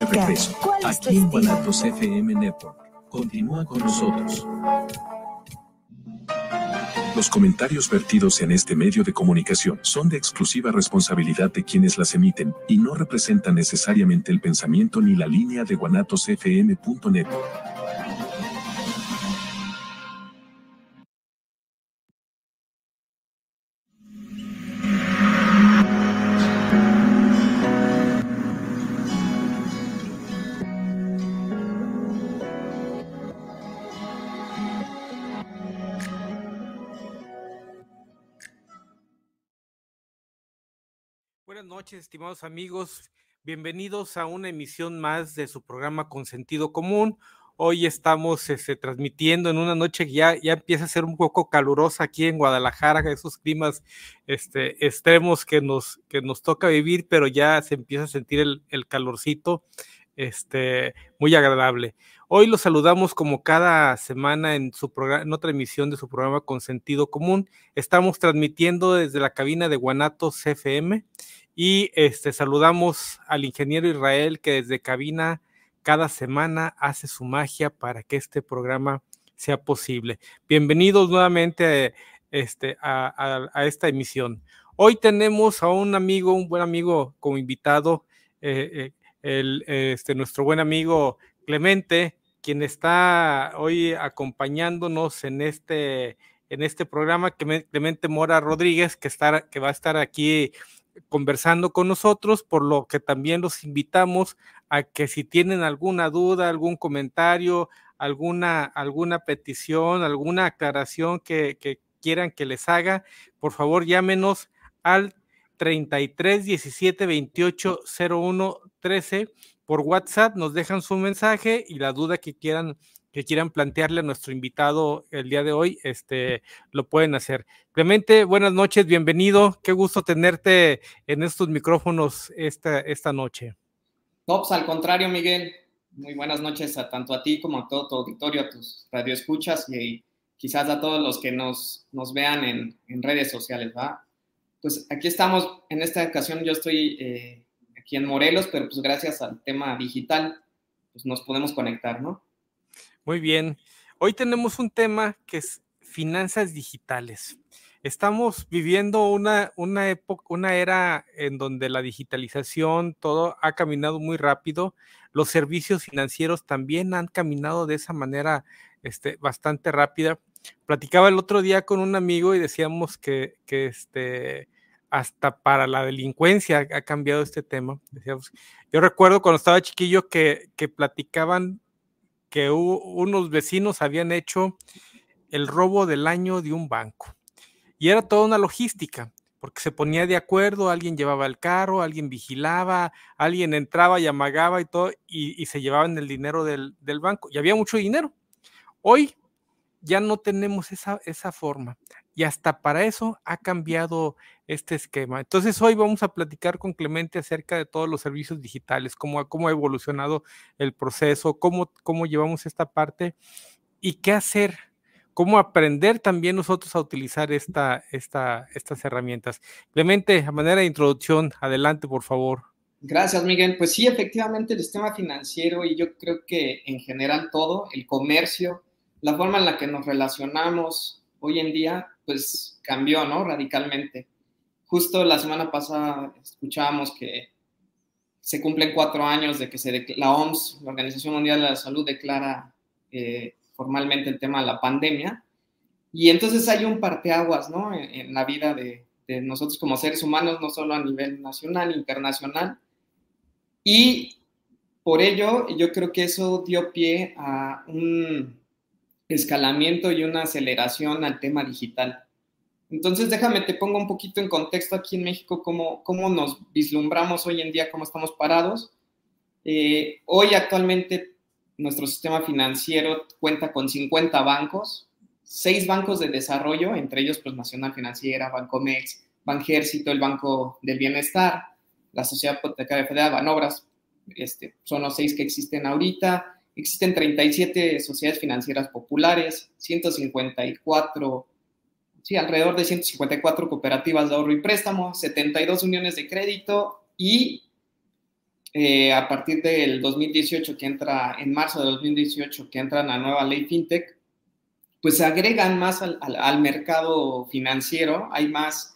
Regreso, aquí en Guanatos FM Network. Continúa con nosotros. Los comentarios vertidos en este medio de comunicación son de exclusiva responsabilidad de quienes las emiten y no representan necesariamente el pensamiento ni la línea de guanatosfm.net. Buenas noches, estimados amigos. Bienvenidos a una emisión más de su programa Con Sentido Común. Hoy estamos transmitiendo en una noche que ya empieza a ser un poco calurosa aquí en Guadalajara, esos climas extremos que nos toca vivir, pero ya se empieza a sentir el calorcito muy agradable. Hoy los saludamos como cada semana en su programa, en otra emisión de su programa Con Sentido Común. Estamos transmitiendo desde la cabina de Guanatos FM y saludamos al ingeniero Israel, que desde cabina cada semana hace su magia para que este programa sea posible. Bienvenidos nuevamente a esta emisión. Hoy tenemos a un buen amigo como invitado, nuestro buen amigo Clemente, quien está hoy acompañándonos en este programa, Clemente Mora Rodríguez, que va a estar aquí conversando con nosotros, por lo que también los invitamos a que si tienen alguna duda, algún comentario, alguna petición, alguna aclaración que quieran que les haga, por favor llámenos al 33 17 28 01 13 por WhatsApp, nos dejan su mensaje y la duda que quieran plantearle a nuestro invitado el día de hoy, lo pueden hacer. Clemente, buenas noches, bienvenido, qué gusto tenerte en estos micrófonos esta noche. No, pues al contrario, Miguel, muy buenas noches tanto a ti como a todo tu auditorio, a tus radioescuchas y quizás a todos los que nos vean en redes sociales, ¿va? Pues aquí estamos, en esta ocasión yo estoy aquí en Morelos, pero pues gracias al tema digital, pues nos podemos conectar, ¿no? Muy bien. Hoy tenemos un tema que es finanzas digitales. Estamos viviendo una época, una era en donde la digitalización, todo ha caminado muy rápido. Los servicios financieros también han caminado de esa manera bastante rápida. Platicaba el otro día con un amigo y decíamos que hasta para la delincuencia ha cambiado este tema. Decíamos, yo recuerdo cuando estaba chiquillo que platicaban que unos vecinos habían hecho el robo del año de un banco. Y era toda una logística, porque se ponía de acuerdo, alguien llevaba el carro, alguien vigilaba, alguien entraba y amagaba y todo, y se llevaban el dinero del banco. Y había mucho dinero. Hoy ya no tenemos esa forma. Y hasta para eso ha cambiado este esquema. Entonces hoy vamos a platicar con Clemente acerca de todos los servicios digitales, cómo ha evolucionado el proceso, cómo llevamos esta parte y qué hacer, cómo aprender también nosotros a utilizar estas herramientas. Clemente, a manera de introducción, adelante, por favor. Gracias, Miguel. Pues sí, efectivamente el sistema financiero y yo creo que en general todo, el comercio, la forma en la que nos relacionamos hoy en día, pues cambió, ¿no? Radicalmente. Justo la semana pasada escuchábamos que se cumplen 4 años de que la OMS, la Organización Mundial de la Salud, declara formalmente el tema de la pandemia. Y entonces hay un parteaguas, ¿no? En la vida de nosotros como seres humanos, no solo a nivel nacional, internacional. Y por ello, yo creo que eso dio pie a un escalamiento y una aceleración al tema digital. Entonces, déjame, te pongo un poquito en contexto aquí en México, cómo nos vislumbramos hoy en día, cómo estamos parados. Hoy actualmente nuestro sistema financiero cuenta con 50 bancos, 6 bancos de desarrollo, entre ellos pues Nacional Financiera, Bancomex, Banjército, el Banco del Bienestar, la Sociedad Hipotecaria Federal, Banobras, son los 6 que existen ahorita. Existen 37 sociedades financieras populares, 154, sí, alrededor de 154 cooperativas de ahorro y préstamo, 72 uniones de crédito y a partir del 2018 en marzo de 2018 que entra la nueva ley FinTech, pues se agregan más al mercado financiero, hay más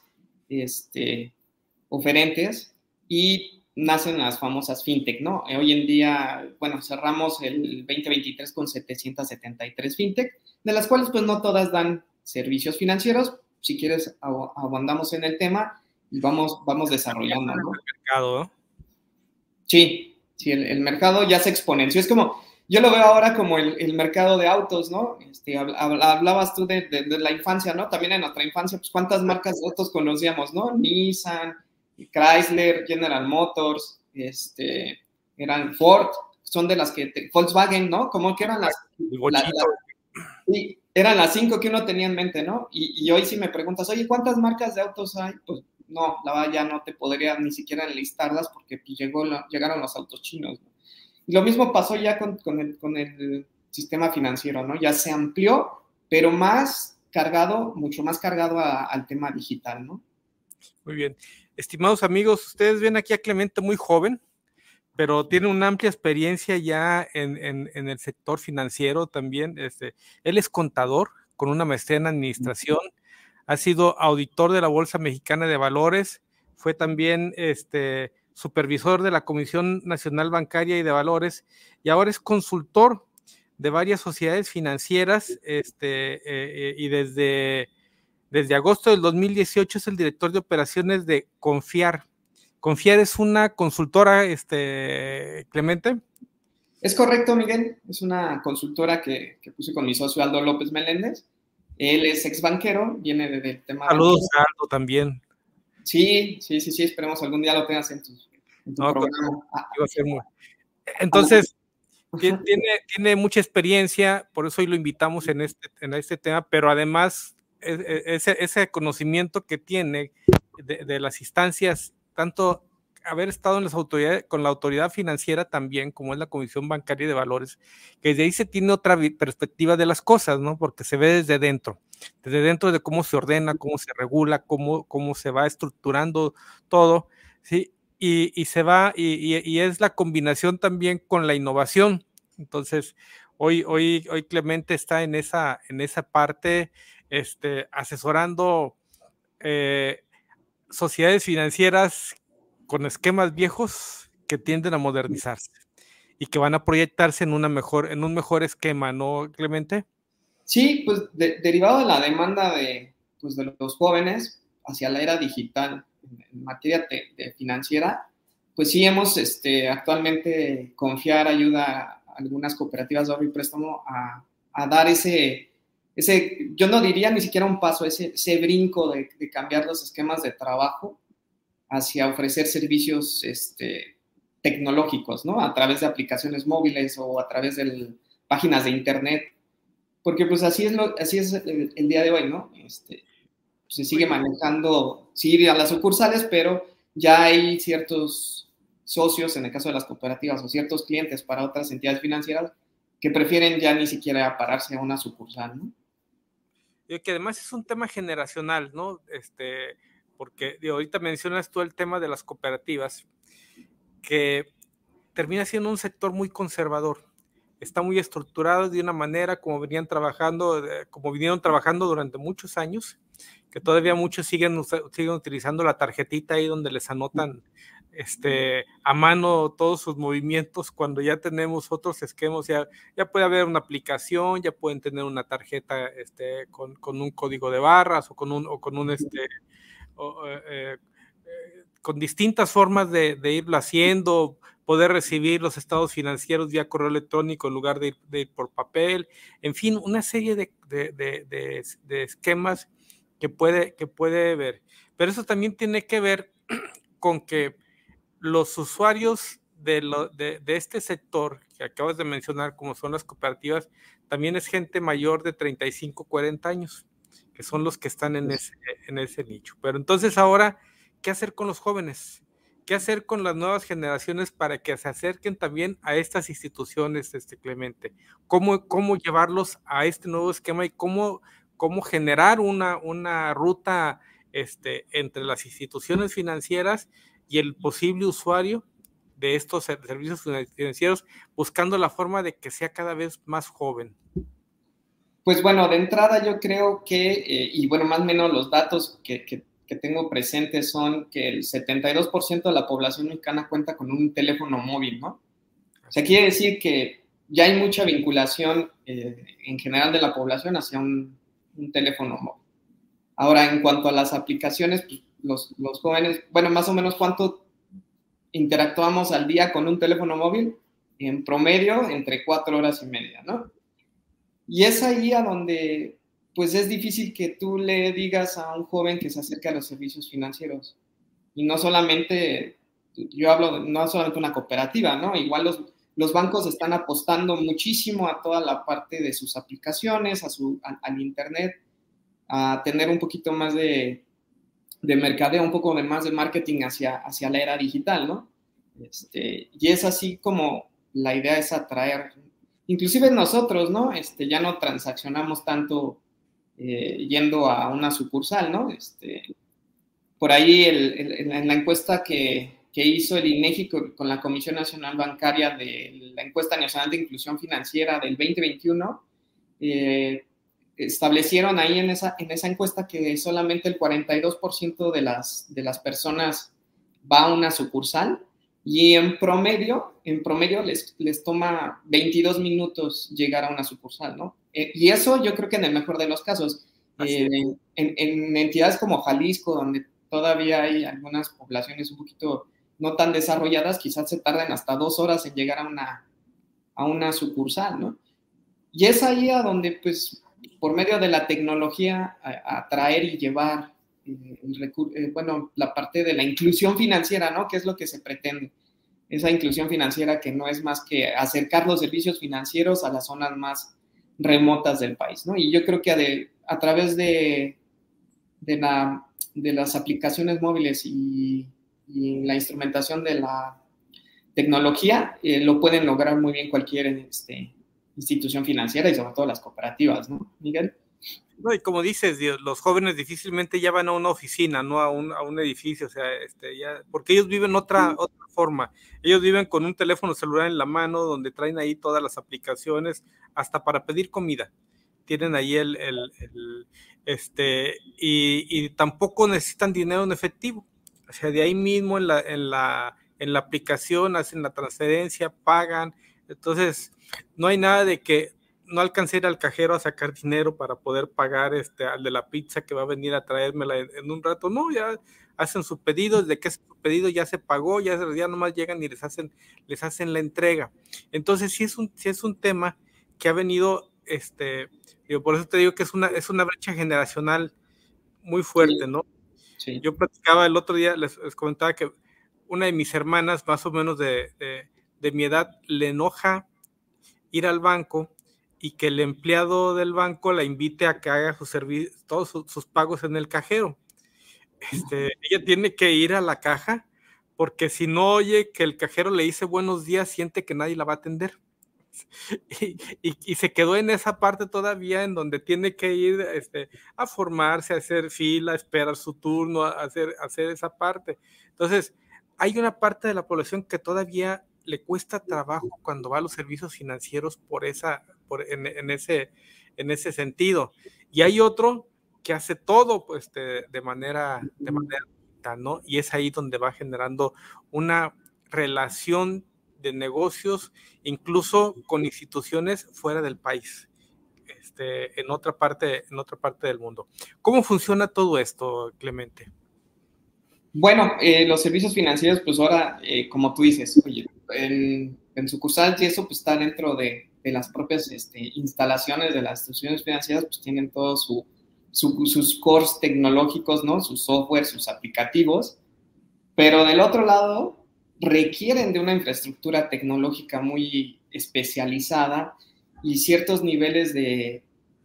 oferentes y nacen las famosas FinTech, ¿no? Hoy en día, bueno, cerramos el 2023 con 773 FinTech, de las cuales pues no todas dan servicios financieros. Si quieres, abundamos en el tema y vamos desarrollando, ¿no? El mercado, ¿no? Sí, el mercado ya se exponenció. Es como, yo lo veo ahora como el mercado de autos, ¿no? Hablabas tú de la infancia, ¿no? También en nuestra infancia, pues cuántas marcas de autos conocíamos, ¿no? Nissan, Chrysler, General Motors, eran Ford, son de las que, Volkswagen, ¿no? Como que eran sí, eran las 5 que uno tenía en mente, ¿no? Y hoy si me preguntas, oye, ¿cuántas marcas de autos hay? Pues no, la verdad ya no te podría ni siquiera enlistarlas porque pues, llegaron los autos chinos, ¿no? Y lo mismo pasó ya con el sistema financiero, ¿no? Ya se amplió, pero mucho más cargado al tema digital, ¿no? Muy bien. Estimados amigos, ustedes ven aquí a Clemente muy joven, pero tiene una amplia experiencia ya en el sector financiero también. Él es contador con una maestría en administración, ha sido auditor de la Bolsa Mexicana de Valores, fue también supervisor de la Comisión Nacional Bancaria y de Valores, y ahora es consultor de varias sociedades financieras, y desde agosto del 2018 es el director de operaciones de Confiar. Confiar es una consultora, Clemente. Es correcto, Miguel. Es una consultora que puse con mi socio Aldo López Meléndez. Él es ex banquero, viene del tema. Saludos a Aldo también. Sí. Esperemos algún día lo tengas en tu programa. Entonces, tiene mucha experiencia, por eso hoy lo invitamos en este tema, pero además ese conocimiento que tiene de las instancias, tanto haber estado en las autoridades, con la autoridad financiera también, como es la Comisión Bancaria de Valores, que desde ahí se tiene otra perspectiva de las cosas, ¿no? Porque se ve desde dentro de cómo se ordena, cómo se regula, cómo se va estructurando todo, ¿sí? Y se va, y es la combinación también con la innovación. Entonces, hoy Clemente está en esa parte, asesorando sociedades financieras con esquemas viejos que tienden a modernizarse y que van a proyectarse en un mejor esquema, ¿no, Clemente? Sí, pues derivado de la demanda de los jóvenes hacia la era digital en materia de financiera, pues sí hemos actualmente Confiar ayuda a algunas cooperativas de ahorro y préstamo a dar ese, yo no diría ni siquiera un paso, ese brinco de cambiar los esquemas de trabajo hacia ofrecer servicios tecnológicos, ¿no? A través de aplicaciones móviles o a través de páginas de internet, porque pues así es el día de hoy, ¿no? Se sigue manejando, sí, a las sucursales, pero ya hay ciertos socios, en el caso de las cooperativas, o ciertos clientes para otras entidades financieras que prefieren ya ni siquiera pararse a una sucursal, ¿no? Y que además es un tema generacional, ¿no? Porque ahorita mencionas tú el tema de las cooperativas, que termina siendo un sector muy conservador. Está muy estructurado de una manera como vinieron trabajando durante muchos años, que todavía muchos siguen utilizando la tarjetita ahí donde les anotan a mano todos sus movimientos, cuando ya tenemos otros esquemas, ya puede haber una aplicación, ya pueden tener una tarjeta con un código de barras o con distintas formas de irlo haciendo, poder recibir los estados financieros vía correo electrónico en lugar de ir por papel, en fin, una serie de esquemas que puede ver. Pero eso también tiene que ver con que los usuarios de este sector que acabas de mencionar, como son las cooperativas, también es gente mayor de 35, 40 años, que son los que están en ese nicho. Pero entonces ahora, ¿qué hacer con los jóvenes? ¿Qué hacer con las nuevas generaciones para que se acerquen también a estas instituciones, Clemente? ¿Cómo llevarlos a este nuevo esquema y cómo generar una ruta entre las instituciones financieras y el posible usuario de estos servicios financieros, buscando la forma de que sea cada vez más joven? Pues bueno, de entrada yo creo que, y bueno, más o menos los datos que tengo presentes son que el 72% de la población mexicana cuenta con un teléfono móvil, ¿no? O sea, quiere decir que ya hay mucha vinculación en general de la población hacia un teléfono móvil. Ahora, en cuanto a las aplicaciones, pues los jóvenes, bueno, más o menos ¿cuánto interactuamos al día con un teléfono móvil? En promedio, entre 4 horas y media, ¿no? Y es ahí a donde, pues es difícil que tú le digas a un joven que se acerque a los servicios financieros. Y no solamente, yo hablo, no solamente una cooperativa, ¿no? Igual los bancos están apostando muchísimo a toda la parte de sus aplicaciones, al internet, a tener un poquito más de mercadeo, un poco más de marketing hacia la era digital, ¿no? Y es así como la idea es atraer, inclusive nosotros, ¿no? Ya no transaccionamos tanto yendo a una sucursal, ¿no? Por ahí en la encuesta que hizo el INEGI con la Comisión Nacional Bancaria de la Encuesta Nacional de Inclusión Financiera del 2021, establecieron ahí en esa encuesta que solamente el 42% de las personas va a una sucursal y en promedio les toma 22 minutos llegar a una sucursal, ¿no? Y eso yo creo que en el mejor de los casos. En entidades como Jalisco, donde todavía hay algunas poblaciones un poquito no tan desarrolladas, quizás se tarden hasta 2 horas en llegar a una sucursal, ¿no? Y es ahí a donde, pues, por medio de la tecnología, atraer y llevar la parte de la inclusión financiera, ¿no? Que es lo que se pretende. Esa inclusión financiera que no es más que acercar los servicios financieros a las zonas más remotas del país, ¿no? Y yo creo que a través de las aplicaciones móviles y la instrumentación de la tecnología, lo pueden lograr muy bien cualquier institución financiera y sobre todo las cooperativas, ¿no, Miguel? No, y como dices, los jóvenes difícilmente ya van a una oficina, no a un edificio, o sea, porque ellos viven otra forma. Ellos viven con un teléfono celular en la mano, donde traen ahí todas las aplicaciones, hasta para pedir comida. Tienen ahí y tampoco necesitan dinero en efectivo. O sea, de ahí mismo en la aplicación hacen la transferencia, pagan. Entonces, no hay nada de que no alcancé a ir al cajero a sacar dinero para poder pagar al de la pizza que va a venir a traérmela en un rato. No, ya hacen su pedido, desde que su pedido ya se pagó, ya nomás llegan y les hacen la entrega. Entonces sí es un tema que ha venido, por eso te digo que es una brecha generacional muy fuerte, ¿no? Sí. Yo platicaba el otro día, les comentaba que una de mis hermanas, más o menos de mi edad, le enoja ir al banco y que el empleado del banco la invite a que haga todos sus pagos en el cajero. Ella tiene que ir a la caja porque si no oye que el cajero le dice buenos días, siente que nadie la va a atender. Y se quedó en esa parte todavía en donde tiene que ir a formarse, a hacer fila, a esperar su turno, a hacer esa parte. Entonces, hay una parte de la población que todavía le cuesta trabajo cuando va a los servicios financieros en ese sentido. Y hay otro que hace todo pues, de manera digital, ¿no? Y es ahí donde va generando una relación de negocios, incluso con instituciones fuera del país, en otra parte del mundo. ¿Cómo funciona todo esto, Clemente? Bueno, los servicios financieros, pues ahora, como tú dices, oye, en sucursales y eso, pues está dentro de las propias instalaciones de las instituciones financieras, pues tienen todos sus cores tecnológicos, ¿no? Sus software, sus aplicativos, pero del otro lado requieren de una infraestructura tecnológica muy especializada y ciertos niveles de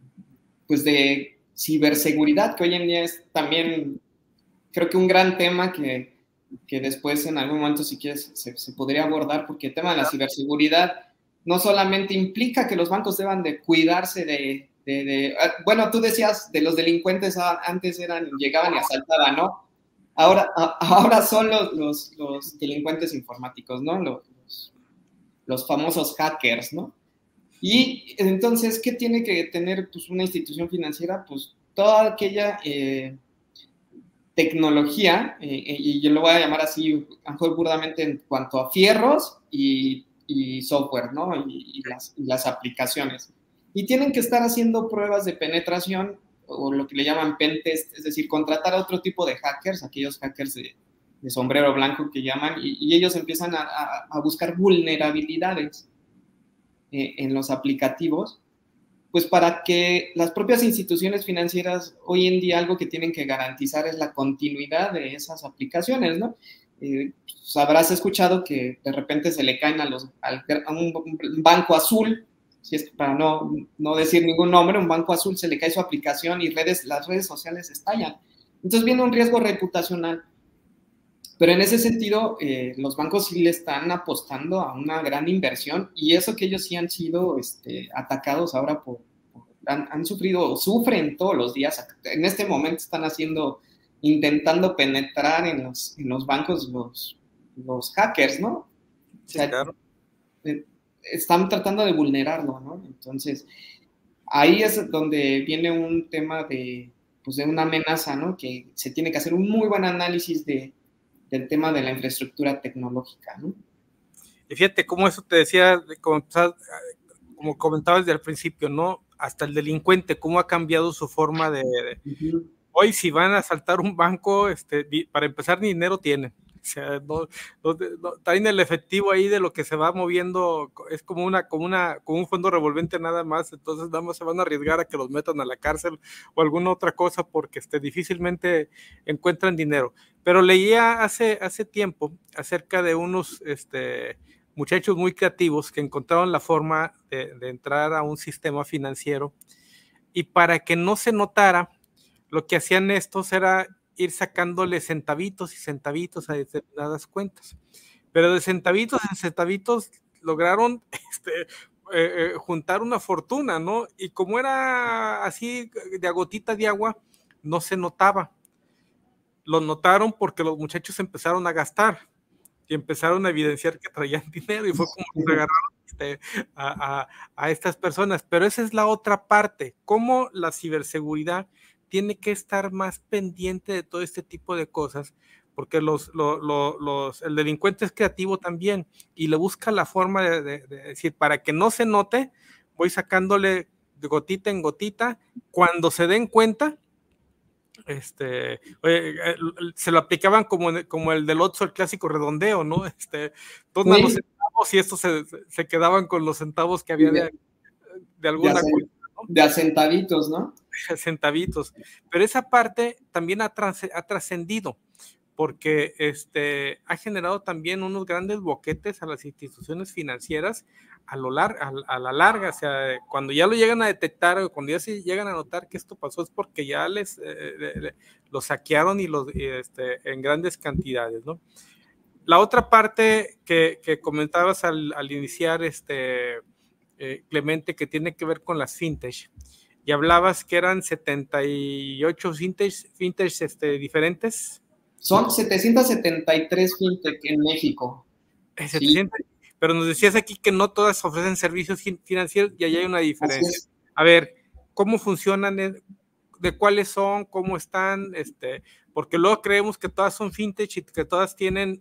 ciberseguridad, que hoy en día es también, creo que un gran tema que después en algún momento, si quieres, se podría abordar, porque el tema de la ciberseguridad no solamente implica que los bancos deban de cuidarse bueno, tú decías de los delincuentes antes llegaban y asaltaban, ¿no? Ahora son los delincuentes informáticos, ¿no? Los famosos hackers, ¿no? Y entonces, ¿qué tiene que tener pues, una institución financiera? Pues toda aquella tecnología, y yo lo voy a llamar así, a lo mejor burdamente en cuanto a fierros y software, ¿no? Y las aplicaciones. Y tienen que estar haciendo pruebas de penetración o lo que le llaman pentest, es decir, contratar a otro tipo de hackers, aquellos hackers de sombrero blanco que llaman, y ellos empiezan a buscar vulnerabilidades en los aplicativos, pues para que las propias instituciones financieras hoy en día algo que tienen que garantizar es la continuidad de esas aplicaciones, ¿no? Pues habrás escuchado que de repente se le caen a un banco azul, si es para no decir ningún nombre, un banco azul se le cae su aplicación y las redes sociales estallan. Entonces viene un riesgo reputacional. Pero en ese sentido, los bancos sí le están apostando a una gran inversión y eso que ellos sí han sido atacados ahora han sufrido o sufren todos los días. En este momento están intentando penetrar en los bancos los hackers, ¿no? O sea, claro. Están tratando de vulnerarlo, ¿no? Entonces, ahí es donde viene un tema de una amenaza, ¿no? Que se tiene que hacer un muy buen análisis del tema de la infraestructura tecnológica, ¿no? Y fíjate cómo eso te decía, como comentabas desde el principio, ¿no? Hasta el delincuente, cómo ha cambiado su forma de... Uh-huh. Hoy si van a asaltar un banco, para empezar ni dinero tienen. O sea, no, traen el efectivo ahí de lo que se va moviendo, es como un fondo revolvente nada más, entonces nada más se van a arriesgar a que los metan a la cárcel o alguna otra cosa porque difícilmente encuentran dinero. Pero leía hace tiempo acerca de unos muchachos muy creativos que encontraron la forma de entrar a un sistema financiero y para que no se notara, lo que hacían estos era ir sacándole centavitos y centavitos a determinadas cuentas. Pero de centavitos en centavitos lograron juntar una fortuna, ¿no? Y como era así de a gotita de agua, no se notaba. Lo notaron porque los muchachos empezaron a gastar y empezaron a evidenciar que traían dinero y fue como que agarraron a estas personas. Pero esa es la otra parte, cómo la ciberseguridad tiene que estar más pendiente de todo este tipo de cosas, porque el delincuente es creativo también y le busca la forma de decir, para que no se note, voy sacándole de gotita en gotita, cuando se den cuenta, se lo aplicaban como el del Otso, el clásico redondeo, ¿no? Todos los centavos y estos se quedaban con los centavos que había de alguna cuenta. De a centavitos, ¿no? Centavitos, pero esa parte también ha trascendido porque ha generado también unos grandes boquetes a las instituciones financieras a la larga, o sea, cuando ya lo llegan a detectar o cuando ya se llegan a notar que esto pasó es porque ya lo saquearon en grandes cantidades, ¿no? La otra parte que comentabas al iniciar, Clemente, que tiene que ver con las fintech, y hablabas que eran 78 fintech diferentes. Son 773 fintech en México. 700, sí. Pero nos decías aquí que no todas ofrecen servicios financieros y ahí hay una diferencia. A ver, ¿cómo funcionan? ¿De cuáles son? ¿Cómo están? Porque luego creemos que todas son fintech y que todas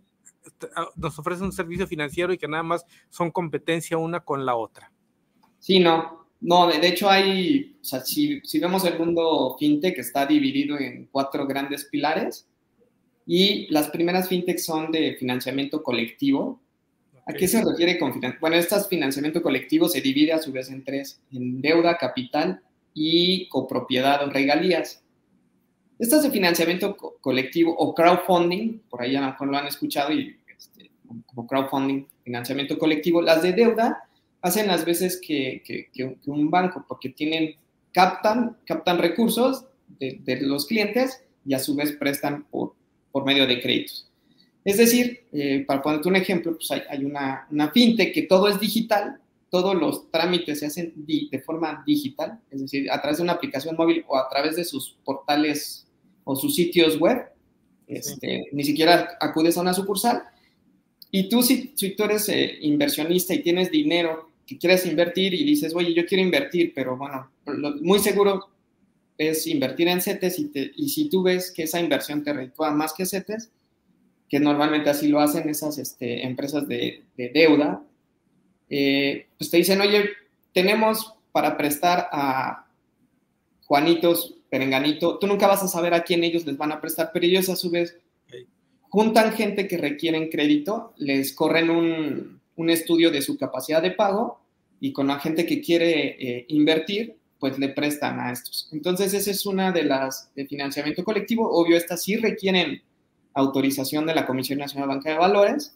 nos ofrecen un servicio financiero y que nada más son competencia una con la otra. Sí, no, de hecho hay, o sea, si vemos el mundo fintech está dividido en 4 grandes pilares y las primeras fintech son de financiamiento colectivo. Okay. ¿A qué se refiere con financiamiento? Bueno, este financiamiento colectivo se divide a su vez en 3, en deuda, capital y copropiedad o regalías. Estas de financiamiento colectivo o crowdfunding, por ahí a lo mejor lo han escuchado, y como crowdfunding, financiamiento colectivo, las de deuda hacen las veces que un banco, porque captan recursos de los clientes y a su vez prestan por medio de créditos. Es decir, para ponerte un ejemplo, pues hay una fintech que todo es digital, todos los trámites se hacen de forma digital, es decir, a través de una aplicación móvil o a través de sus portales o sus sitios web, Ni siquiera acudes a una sucursal. Y tú, si tú eres inversionista y tienes dinero que quieres invertir y dices, oye, yo quiero invertir, pero bueno, muy seguro es invertir en CETES y si tú ves que esa inversión te reditúa más que CETES, que normalmente así lo hacen esas empresas de deuda, pues te dicen, oye, tenemos para prestar a Juanitos, Perenganito, tú nunca vas a saber a quién ellos les van a prestar, pero ellos a su vez juntan gente que requieren crédito, les corren un estudio de su capacidad de pago y con la gente que quiere invertir, pues le prestan a estos. Entonces, esa es una de las de financiamiento colectivo. Obvio, estas sí requieren autorización de la Comisión Nacional de Banca de Valores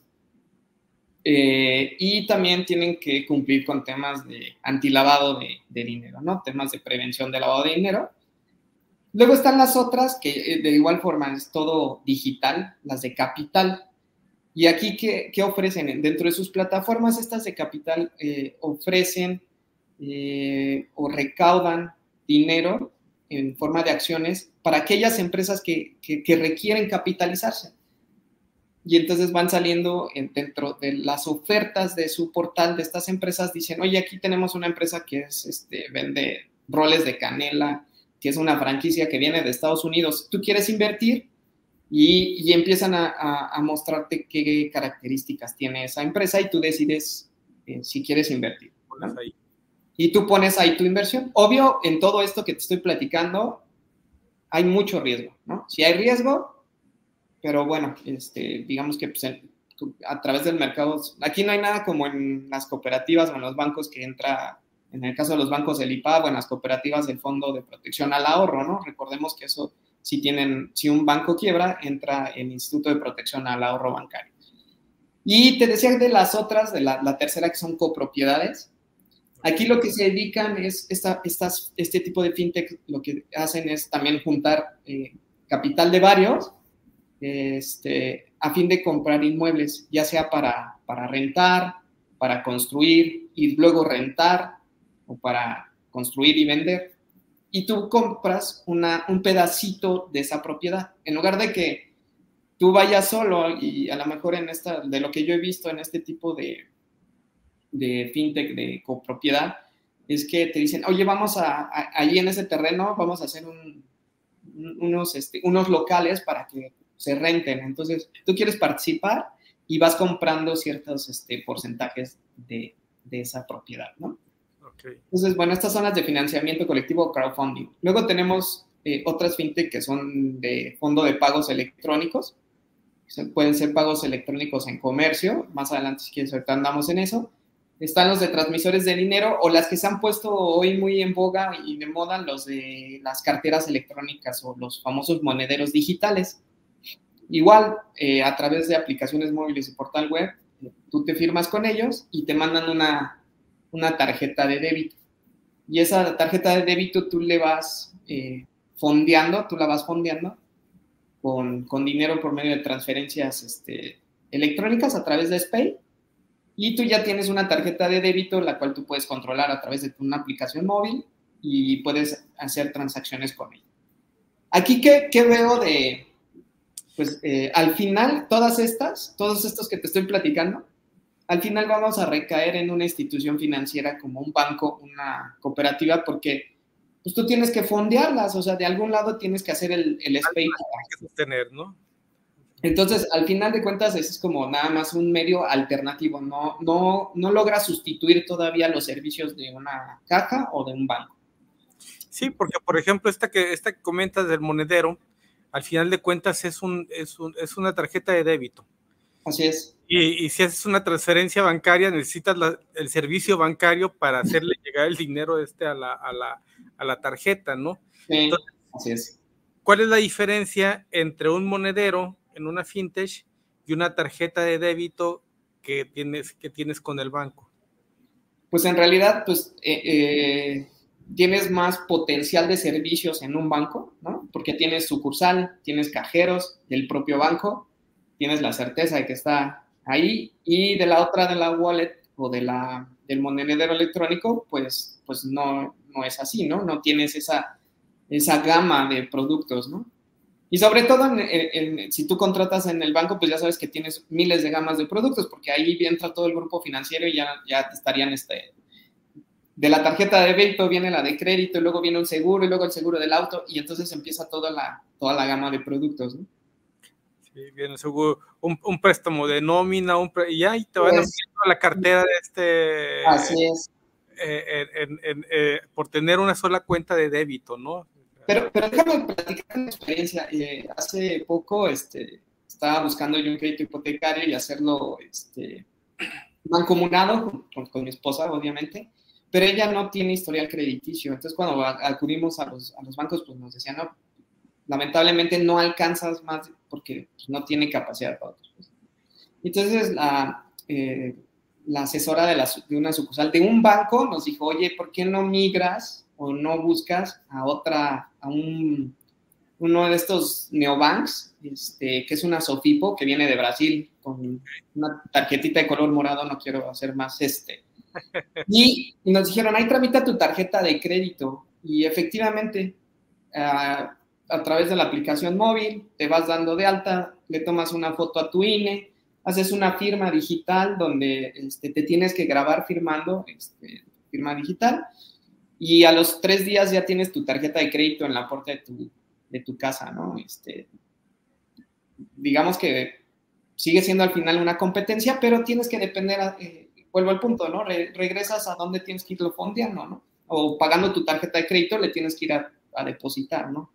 y también tienen que cumplir con temas de antilavado de dinero, ¿no? Temas de prevención de lavado de dinero. Luego están las otras, que de igual forma es todo digital, las de capital. Y aquí, ¿qué ofrecen? Dentro de sus plataformas, estas de capital ofrecen o recaudan dinero en forma de acciones para aquellas empresas que requieren capitalizarse. Y entonces van saliendo dentro de las ofertas de su portal de estas empresas, dicen, oye, aquí tenemos una empresa que vende roles de canela, que es una franquicia que viene de Estados Unidos. Tú quieres invertir y empiezan a mostrarte qué características tiene esa empresa y tú decides si quieres invertir, ¿no? Y tú pones ahí tu inversión. Obvio, en todo esto que te estoy platicando, hay mucho riesgo, ¿no? Sí hay riesgo, pero bueno, digamos que pues, a través del mercado, aquí no hay nada como en las cooperativas o en los bancos que entra, en el caso de los bancos del IPAB o en las cooperativas del Fondo de Protección al Ahorro, ¿no? Recordemos que eso, si un banco quiebra, entra el Instituto de Protección al Ahorro Bancario. Y te decía de las otras, de la tercera, que son copropiedades. Aquí lo que se dedican es, este tipo de fintech, lo que hacen es también juntar capital de varios a fin de comprar inmuebles, ya sea para rentar, para construir y luego rentar, o para construir y vender. Y tú compras un pedacito de esa propiedad. En lugar de que tú vayas solo y a lo mejor de lo que yo he visto en este tipo de fintech de copropiedad, es que te dicen, oye, vamos allí en ese terreno, vamos a hacer unos locales para que se renten. Entonces, tú quieres participar y vas comprando ciertos porcentajes de esa propiedad, ¿no? Okay. Entonces, bueno, estas son las de financiamiento colectivo o crowdfunding. Luego tenemos otras fintech que son de fondo de pagos electrónicos. Pueden ser pagos electrónicos en comercio. Más adelante, si quieres, ahorita andamos en eso. Están los de transmisores de dinero o las que se han puesto hoy muy en boga y de moda, los de las carteras electrónicas o los famosos monederos digitales. Igual, a través de aplicaciones móviles y portal web, tú te firmas con ellos y te mandan una tarjeta de débito. Y esa tarjeta de débito tú le vas fondeando con dinero por medio de transferencias electrónicas a través de SPAY. Y tú ya tienes una tarjeta de débito, la cual tú puedes controlar a través de una aplicación móvil y puedes hacer transacciones con ella. Aquí, ¿qué veo de...? Pues al final, todos estos que te estoy platicando, al final vamos a recaer en una institución financiera como un banco, una cooperativa, porque pues tú tienes que fondearlas, o sea, de algún lado tienes que hacer el SPAY. Que sostener, ¿no? Entonces, al final de cuentas, es como nada más un medio alternativo, no logra sustituir todavía los servicios de una caja o de un banco. Sí, porque, por ejemplo, esta que comentas del monedero, al final de cuentas es una tarjeta de débito. Así es. Y si haces una transferencia bancaria, necesitas el servicio bancario para hacerle llegar el dinero a la tarjeta, ¿no? Sí, entonces, así es. ¿Cuál es la diferencia entre un monedero en una fintech y una tarjeta de débito que tienes con el banco? Pues en realidad, pues tienes más potencial de servicios en un banco, ¿no? Porque tienes sucursal, tienes cajeros del propio banco, tienes la certeza de que está ahí, y de la otra, de la wallet o del monedero electrónico, pues no es así, ¿no? No tienes esa gama de productos, ¿no? Y sobre todo, si tú contratas en el banco, pues ya sabes que tienes miles de gamas de productos, porque ahí entra todo el grupo financiero y ya te estarían, de la tarjeta de débito viene la de crédito, y luego viene un seguro, y luego el seguro del auto, y entonces empieza toda la gama de productos, ¿no? Sí, viene seguro, un préstamo de nómina, y ahí te van ampliando la cartera de Así es. Por tener una sola cuenta de débito, ¿no? Pero déjame platicar una experiencia. Hace poco estaba buscando yo un crédito hipotecario y hacerlo mancomunado con mi esposa, obviamente, pero ella no tiene historial crediticio. Entonces, cuando acudimos a los bancos, pues nos decían, no, lamentablemente no alcanzas más porque pues, no tiene capacidad para otros. Pues. Entonces, la asesora de una sucursal de un banco nos dijo, oye, ¿por qué no migras o no buscas a uno de estos neobanks, que es una Sofipo que viene de Brasil con una tarjetita de color morado, no quiero hacer más y nos dijeron, ahí tramita tu tarjeta de crédito y efectivamente a través de la aplicación móvil te vas dando de alta, le tomas una foto a tu INE, haces una firma digital donde te tienes que grabar firmando, firma digital, y a los 3 días ya tienes tu tarjeta de crédito en la puerta de tu casa, ¿no? Digamos que sigue siendo al final una competencia, pero tienes que depender, vuelvo al punto, ¿no? Regresas a donde tienes que irlo fondeando, ¿no? O pagando tu tarjeta de crédito le tienes que ir a depositar, ¿no?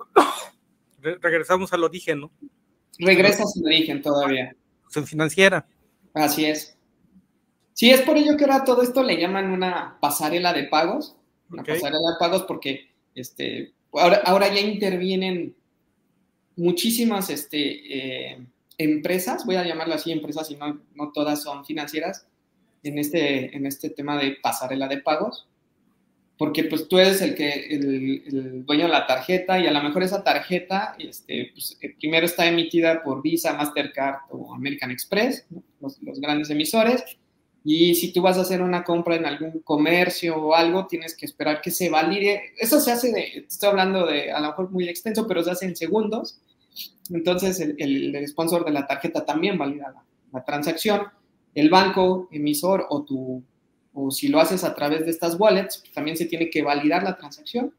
Regresamos al origen, ¿no? Regresas al origen todavía. En financiera. Así es. Sí, es por ello que ahora todo esto le llaman una pasarela de pagos. Una pasarela de pagos porque ahora ya intervienen muchísimas empresas, voy a llamarlas así empresas y no todas son financieras, en este tema de pasarela de pagos, porque pues tú eres el dueño de la tarjeta y a lo mejor esa tarjeta pues, primero está emitida por Visa, Mastercard o American Express, ¿no? los grandes emisores. Y si tú vas a hacer una compra en algún comercio o algo, tienes que esperar que se valide. Eso se hace estoy hablando de, a lo mejor muy extenso, pero se hace en segundos. Entonces, el sponsor de la tarjeta también valida la transacción. El banco emisor o si lo haces a través de estas wallets, también se tiene que validar la transacción.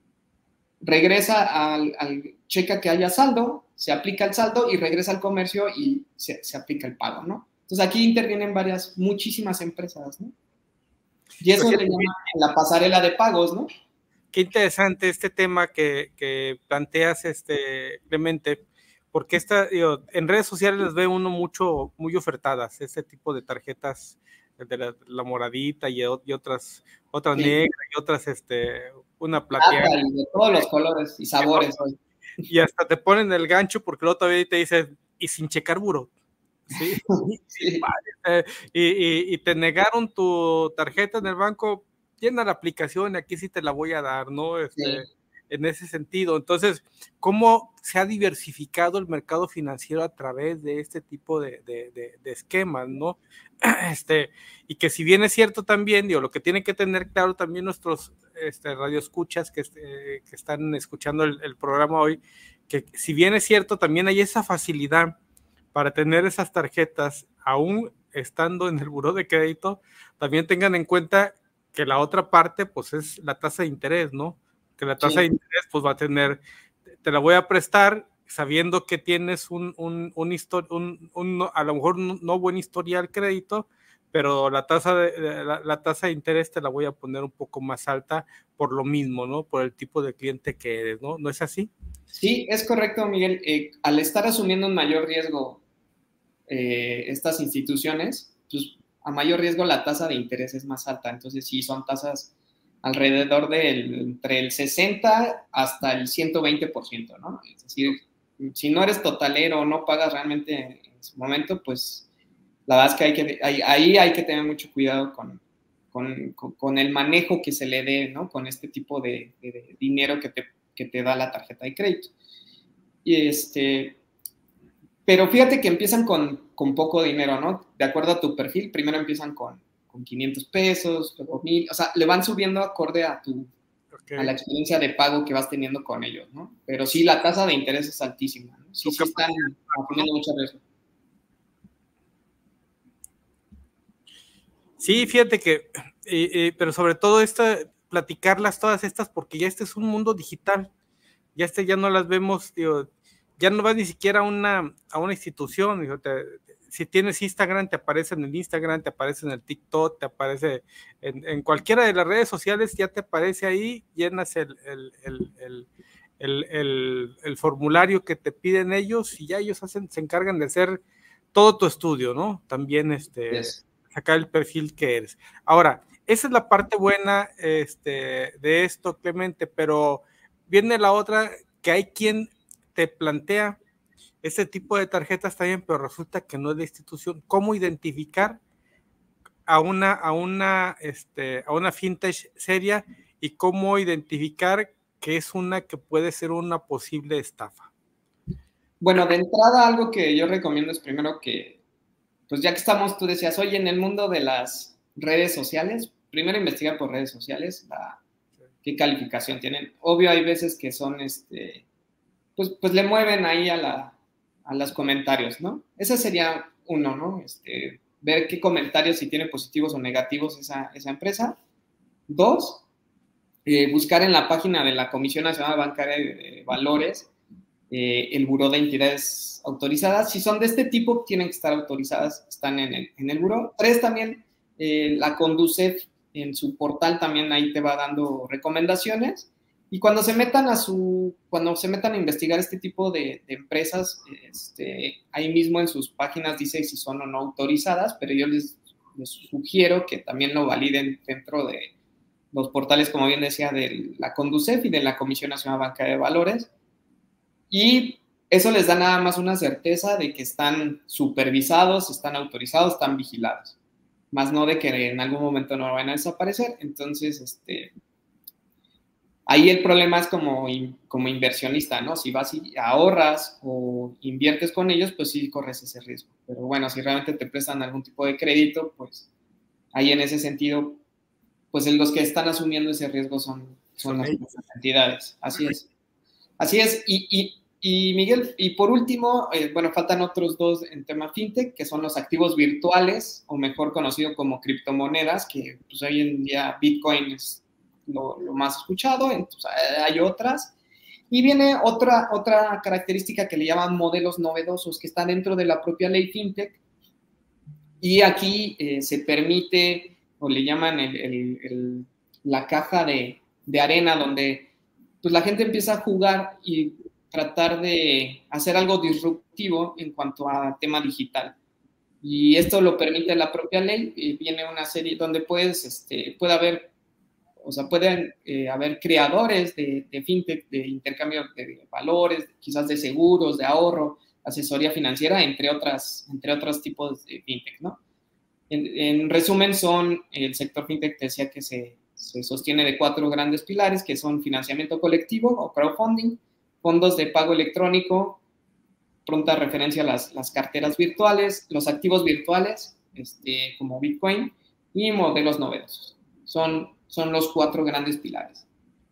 Regresa checa que haya saldo, se aplica el saldo y regresa al comercio y se aplica el pago, ¿no? Entonces, aquí intervienen muchísimas empresas, ¿no? Y eso le llama la pasarela de pagos, ¿no? Qué interesante este tema que planteas, Clemente, porque en redes sociales les ve uno muy ofertadas, este tipo de tarjetas de la moradita y otras sí. Negras y otras, una plateada. Y de todos los colores y sabores. Y hasta te ponen el gancho porque luego todavía te dice, y sin checar buró. ¿Sí? Sí. Y te negaron tu tarjeta en el banco, llena la aplicación y aquí sí te la voy a dar, ¿no? Sí. En ese sentido. Entonces, ¿cómo se ha diversificado el mercado financiero a través de este tipo de esquemas, ¿no? Y que si bien es cierto también, lo que tienen que tener claro también nuestros radioescuchas que están escuchando el programa hoy, que si bien es cierto, también hay esa facilidad para tener esas tarjetas, aún estando en el buró de crédito, también tengan en cuenta que la otra parte, pues, es la tasa de interés, ¿no? Que la tasa de interés, pues, va a tener, te la voy a prestar sabiendo que tienes a lo mejor no buen historial crédito, pero la tasa de interés te la voy a poner un poco más alta por lo mismo, ¿no? Por el tipo de cliente que eres, ¿no? ¿No es así? Sí, es correcto, Miguel. Al estar asumiendo un mayor riesgo estas instituciones, pues a mayor riesgo la tasa de interés es más alta. Entonces sí, son tasas alrededor entre el 60 hasta el 120%, ¿no? Es decir, si no eres totalero o no pagas realmente en su momento, pues la verdad es que ahí hay que tener mucho cuidado con el manejo que se le dé, ¿no? Con este tipo de dinero que te da la tarjeta de crédito. Y pero fíjate que empiezan con poco dinero, ¿no? De acuerdo a tu perfil, primero empiezan con 500 pesos, luego 1,000, o sea, le van subiendo acorde a tu a la experiencia de pago que vas teniendo con ellos, ¿no? Pero sí, la tasa de interés es altísima, ¿no? Sí están poniendo mucho riesgo. Sí, fíjate que, pero sobre todo platicarlas todas estas, porque ya este es un mundo digital, ya no las vemos, digo, ya no vas ni siquiera a una institución, digo, si tienes Instagram, te aparece en el Instagram, te aparece en el TikTok, te aparece en cualquiera de las redes sociales, ya te aparece ahí, llenas el formulario que te piden ellos y ya ellos se encargan de hacer todo tu estudio, ¿no? También Yes. sacar el perfil que eres. Ahora, esa es la parte buena de esto, Clemente, pero viene la otra, que hay quien te plantea este tipo de tarjetas también, pero resulta que no es de institución. ¿Cómo identificar a una fintech seria y cómo identificar que es una que puede ser una posible estafa? Bueno, de entrada, algo que yo recomiendo es primero que, pues ya que estamos, tú decías, oye, en el mundo de las redes sociales, primero investigar por redes sociales qué calificación tienen. Obvio, hay veces que son, pues le mueven ahí a los comentarios, ¿no? Ese sería uno, ¿no? Ver qué comentarios, si tiene positivos o negativos esa empresa. Dos, buscar en la página de la Comisión Nacional Bancaria de Valores el buró de entidades autorizadas. Si son de este tipo, tienen que estar autorizadas, están en el buró. Tres, también la Conducef en su portal también ahí te va dando recomendaciones. Y cuando se metan a investigar este tipo de empresas, ahí mismo en sus páginas dice si son o no autorizadas, pero yo les sugiero que también lo validen dentro de los portales, como bien decía, de la Conducef y de la Comisión Nacional Bancaria de Valores. Y eso les da nada más una certeza de que están supervisados, están autorizados, están vigilados. Más no de que en algún momento no van a desaparecer. Entonces, ahí el problema es como inversionista, ¿no? Si vas y ahorras o inviertes con ellos, pues sí corres ese riesgo. Pero bueno, si realmente te prestan algún tipo de crédito, pues ahí en ese sentido, pues los que están asumiendo ese riesgo son las entidades. Así es. Así es. Y Miguel, y por último, bueno, faltan otros dos en tema fintech, que son los activos virtuales, o mejor conocido como criptomonedas, que pues hoy en día Bitcoin es lo más escuchado, entonces hay otras. Y viene otra característica que le llaman modelos novedosos, que está dentro de la propia ley fintech. Y aquí se permite, o le llaman la caja de arena, donde pues la gente empieza a jugar y tratar de hacer algo disruptivo en cuanto a tema digital. Y esto lo permite la propia ley. Viene una serie donde puede haber creadores de fintech, de intercambio de valores, quizás de seguros, de ahorro, asesoría financiera, entre otros tipos de fintech, ¿no? En resumen, el sector fintech te decía que se sostiene de 4 grandes pilares, que son financiamiento colectivo o crowdfunding, fondos de pago electrónico, pronta referencia a las carteras virtuales, los activos virtuales, como Bitcoin, y modelos novedosos. Son los 4 grandes pilares.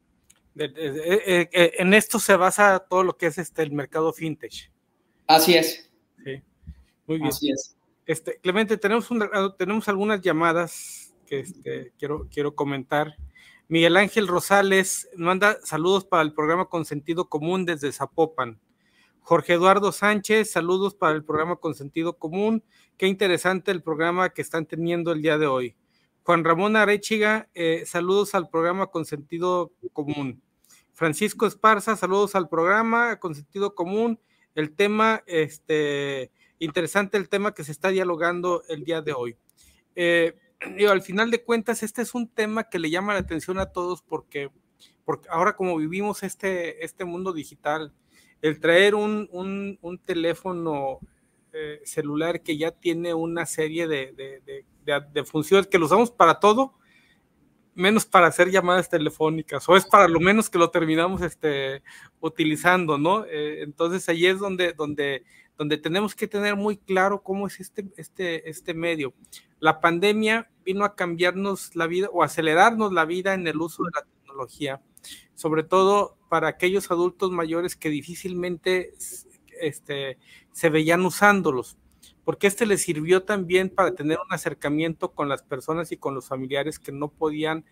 En esto se basa todo lo que es el mercado fintech. Así es. Sí, muy bien. Así es. Clemente, tenemos algunas llamadas que quiero comentar. Miguel Ángel Rosales manda saludos para el programa Con Sentido Común desde Zapopan. Jorge Eduardo Sánchez, saludos para el programa Con Sentido Común. Qué interesante el programa que están teniendo el día de hoy. Juan Ramón Arechiga, saludos al programa Con Sentido Común. Francisco Esparza, saludos al programa Con Sentido Común. El tema, interesante el tema que se está dialogando el día de hoy. Al final de cuentas, este es un tema que le llama la atención a todos porque ahora como vivimos este mundo digital, el traer un teléfono celular que ya tiene una serie de funciones que lo usamos para todo, menos para hacer llamadas telefónicas, o es para lo menos que lo terminamos utilizando, ¿no? Entonces ahí es donde tenemos que tener muy claro cómo es este medio. La pandemia vino a cambiarnos la vida o acelerarnos la vida en el uso de la tecnología, sobre todo para aquellos adultos mayores que difícilmente se veían usándolos, porque les sirvió también para tener un acercamiento con las personas y con los familiares que no podían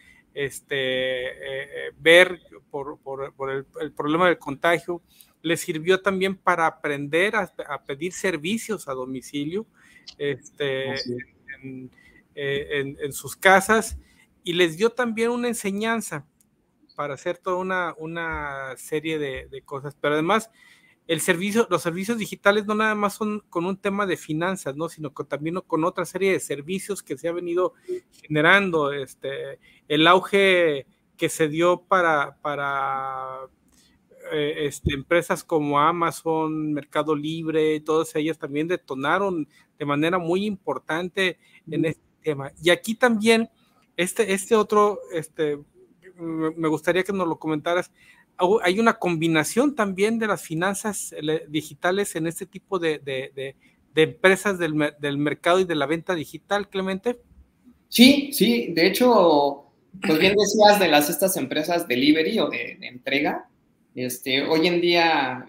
ver por el problema del contagio. Les sirvió también para aprender a pedir servicios a domicilio en sus casas, y les dio también una enseñanza para hacer toda una serie de cosas. Pero además, los servicios digitales no nada más son con un tema de finanzas, ¿no? Sino también con otra serie de servicios que se ha venido generando, el auge que se dio para empresas como Amazon, Mercado Libre, todas ellas también detonaron de manera muy importante en este tema. Y aquí también, otro, me gustaría que nos lo comentaras. Hay una combinación también de las finanzas digitales en este tipo de empresas del mercado y de la venta digital, Clemente. Sí, de hecho, pues bien decías de estas empresas delivery o de entrega. Hoy en día,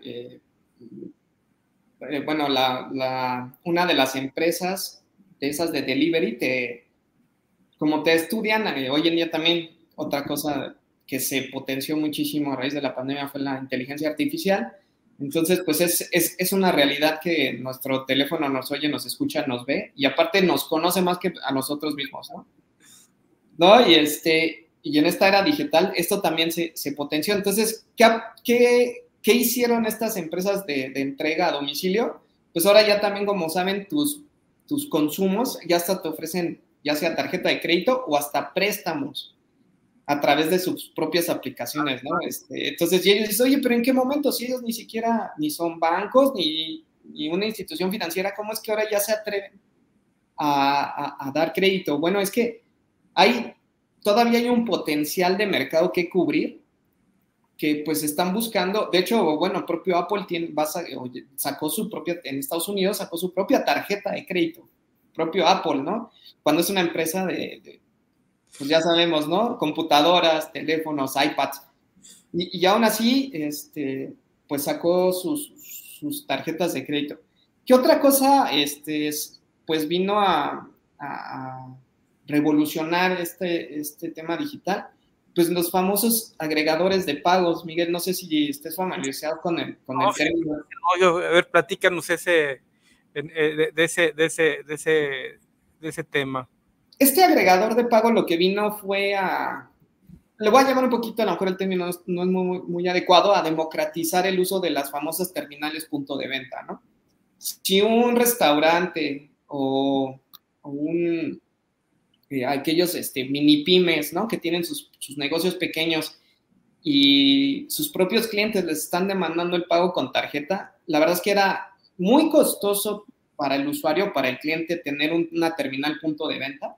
bueno, una de las empresas de esas de delivery, como te estudian, hoy en día también otra cosa que se potenció muchísimo a raíz de la pandemia fue la inteligencia artificial. Entonces, pues es una realidad que nuestro teléfono nos oye, nos escucha, nos ve, y aparte nos conoce más que a nosotros mismos, ¿no? Y en esta era digital, esto también se potenció. Entonces, ¿qué hicieron estas empresas de entrega a domicilio? Pues ahora ya también, como saben, tus consumos ya hasta te ofrecen ya sea tarjeta de crédito o hasta préstamos a través de sus propias aplicaciones, ¿no? Entonces, y ellos dicen, oye, pero ¿en qué momento? Si ellos ni siquiera, ni son bancos, ni una institución financiera, ¿cómo es que ahora ya se atreven a dar crédito? Bueno, es que todavía hay un potencial de mercado que cubrir, que pues están buscando. De hecho, bueno, propio Apple sacó su propia, en Estados Unidos sacó su propia tarjeta de crédito, propio Apple, ¿no? Cuando es una empresa pues ya sabemos, ¿no? Computadoras, teléfonos, iPads. Y aún así, pues sacó sus tarjetas de crédito. ¿Qué otra cosa, pues vino a revolucionar este tema digital? Pues los famosos agregadores de pagos. Miguel, no sé si estés familiarizado con el término. No, a ver, platícanos de ese tema. Este agregador de pago lo que vino fue le voy a llamar un poquito, a lo mejor el término no es muy adecuado, a democratizar el uso de las famosas terminales punto de venta, ¿no? Si un restaurante o aquellos mini pymes, ¿no? Que tienen sus negocios pequeños y sus propios clientes les están demandando el pago con tarjeta, la verdad es que era muy costoso para el usuario, para el cliente, tener una terminal punto de venta.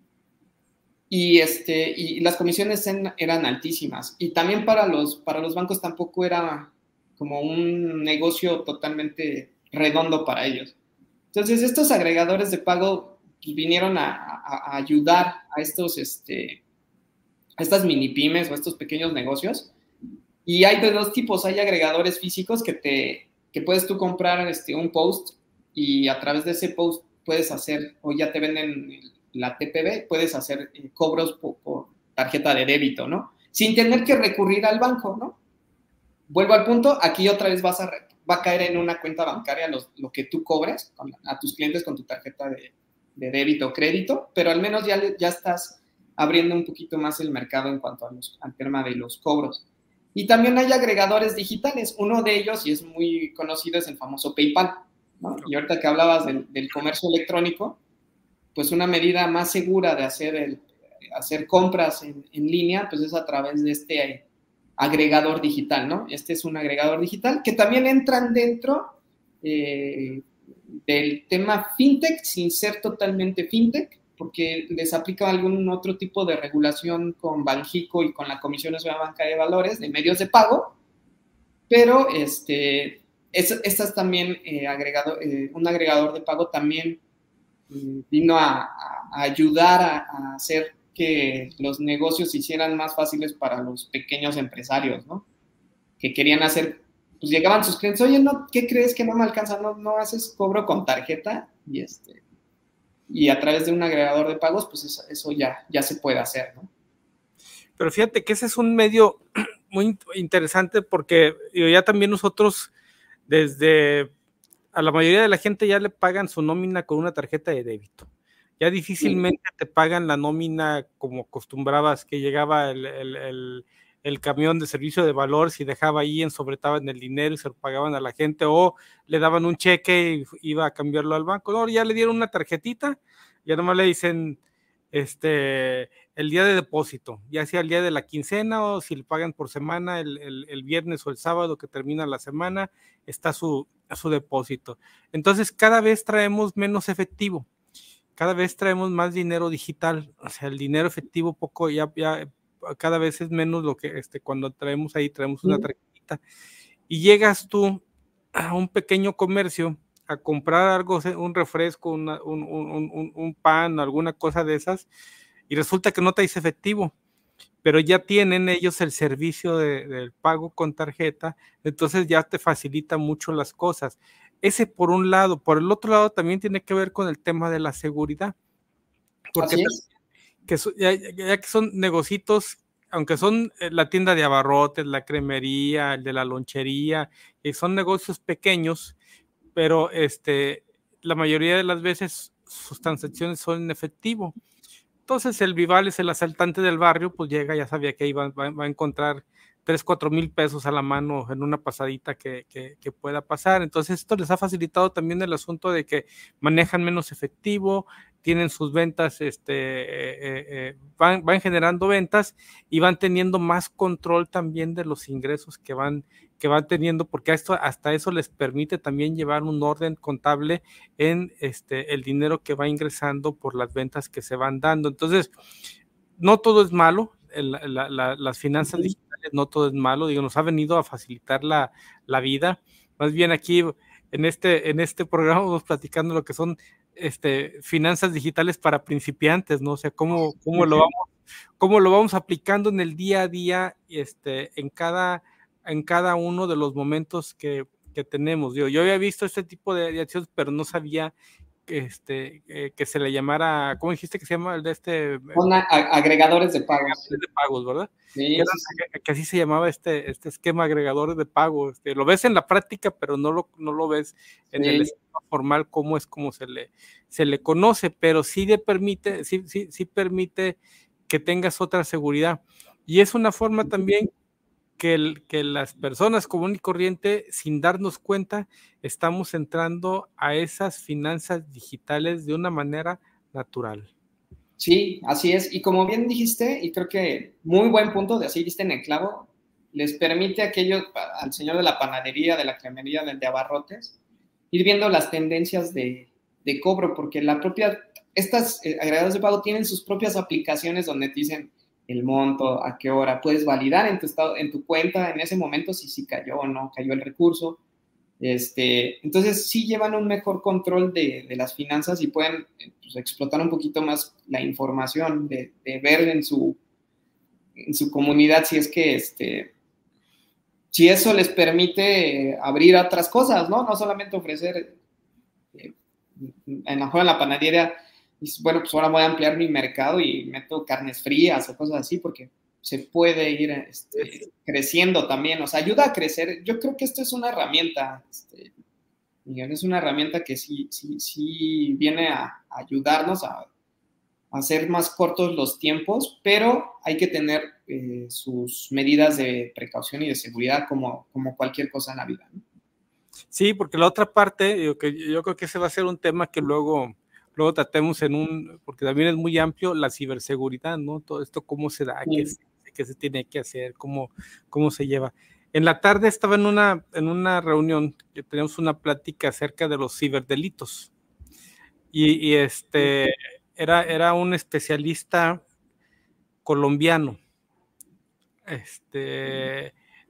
Y las comisiones eran altísimas. Y también para los bancos tampoco era como un negocio totalmente redondo para ellos. Entonces, estos agregadores de pago pues, vinieron a ayudar a a estas mini pymes o estos pequeños negocios. Y hay de dos tipos. Hay agregadores físicos que puedes tú comprar un post, y a través de ese post puedes hacer, o ya te venden la TPV, puedes hacer cobros por tarjeta de débito, ¿no? Sin tener que recurrir al banco, ¿no? Vuelvo al punto, aquí otra vez va a caer en una cuenta bancaria lo que tú cobres a tus clientes con tu tarjeta de débito o crédito, pero al menos ya estás abriendo un poquito más el mercado en cuanto al tema de los cobros. Y también hay agregadores digitales. Uno de ellos, y es muy conocido, es el famoso PayPal, ¿no? Y ahorita que hablabas del comercio electrónico, pues una medida más segura de hacer compras en línea, pues es a través de este agregador digital, ¿no? Este es un agregador digital que también entran dentro del tema fintech, sin ser totalmente fintech, porque les aplica algún otro tipo de regulación con Banxico y con la Comisión Nacional Bancaria de Valores de medios de pago, pero esta es también un agregador de pago también vino a ayudar a hacer que los negocios se hicieran más fáciles para los pequeños empresarios, ¿no? Que querían hacer, pues llegaban sus clientes, oye, no, ¿qué crees que no me alcanza? ¿No haces cobro con tarjeta? Y a través de un agregador de pagos, pues eso ya se puede hacer, ¿no? Pero fíjate que ese es un medio muy interesante porque ya también nosotros, desde a la mayoría de la gente ya le pagan su nómina con una tarjeta de débito. Ya difícilmente te pagan la nómina como acostumbrabas, que llegaba el camión de servicio de valor, si dejaba ahí, ensobretaban el dinero y se lo pagaban a la gente, o le daban un cheque y iba a cambiarlo al banco. No, ya le dieron una tarjetita, ya nomás le dicen el día de depósito, ya sea el día de la quincena o si le pagan por semana, el viernes o el sábado que termina la semana, está su depósito. Entonces cada vez traemos menos efectivo, cada vez traemos más dinero digital, o sea, el dinero efectivo poco, ya cada vez es menos lo que cuando traemos una tarjetita, y llegas tú a un pequeño comercio a comprar algo, un refresco, un pan, alguna cosa de esas, y resulta que no te dice efectivo, pero ya tienen ellos el servicio del pago con tarjeta, entonces ya te facilita mucho las cosas. Ese por un lado. Por el otro lado también tiene que ver con el tema de la seguridad, porque ya que son negocitos, aunque son la tienda de abarrotes, la cremería, el de la lonchería, son negocios pequeños, pero la mayoría de las veces sus transacciones son en efectivo. Entonces el Vivales, el asaltante del barrio, pues llega, ya sabía que va a encontrar 3,000-4,000 pesos a la mano en una pasadita que pueda pasar. Entonces esto les ha facilitado también el asunto de que manejan menos efectivo, tienen sus ventas, van generando ventas y van teniendo más control también de los ingresos que van teniendo, porque hasta eso les permite también llevar un orden contable en el dinero que va ingresando por las ventas que se van dando. Entonces, no todo es malo, las finanzas digitales no todo es malo, digo, nos ha venido a facilitar la vida. Más bien aquí en este programa vamos platicando lo que son finanzas digitales para principiantes, ¿no? O sea, cómo lo vamos aplicando en el día a día, en cada uno de los momentos que tenemos. Yo había visto este tipo de acciones, pero no sabía que se le llamara, ¿cómo dijiste que se llama? El de Son agregadores de pagos. De pagos, ¿verdad? Sí, que así se llamaba este esquema, agregadores de pago. Lo ves en la práctica, pero no lo ves en el esquema formal como se le conoce, pero sí permite que tengas otra seguridad. Y es una forma también que las personas común y corriente, sin darnos cuenta, estamos entrando a esas finanzas digitales de una manera natural. Sí, así es. Y como bien dijiste, y creo que muy buen punto, de así diste en el clavo, les permite al señor de la panadería, de la cremería, de abarrotes, ir viendo las tendencias de cobro, porque estas agregadores de pago tienen sus propias aplicaciones donde te dicen el monto, a qué hora, puedes validar en tu cuenta en ese momento si cayó o no cayó el recurso. Entonces sí llevan un mejor control de las finanzas y pueden pues, explotar un poquito más la información, de ver en su comunidad si es que si eso les permite abrir otras cosas, ¿no? No solamente ofrecer en la panadería, bueno, pues ahora voy a ampliar mi mercado y meto carnes frías o cosas así, porque se puede ir creciendo también, o sea, ayuda a crecer. Yo creo que esto es una herramienta, Miguel, es una herramienta que sí viene a ayudarnos a hacer más cortos los tiempos, pero hay que tener sus medidas de precaución y de seguridad como cualquier cosa en la vida, ¿no? Sí, porque la otra parte, yo creo que ese va a ser un tema que luego tratemos porque también es muy amplio, la ciberseguridad, ¿no? Todo esto, cómo se da, qué se tiene que hacer, cómo se lleva. En la tarde estaba en una reunión, que teníamos una plática acerca de los ciberdelitos, y era un especialista colombiano,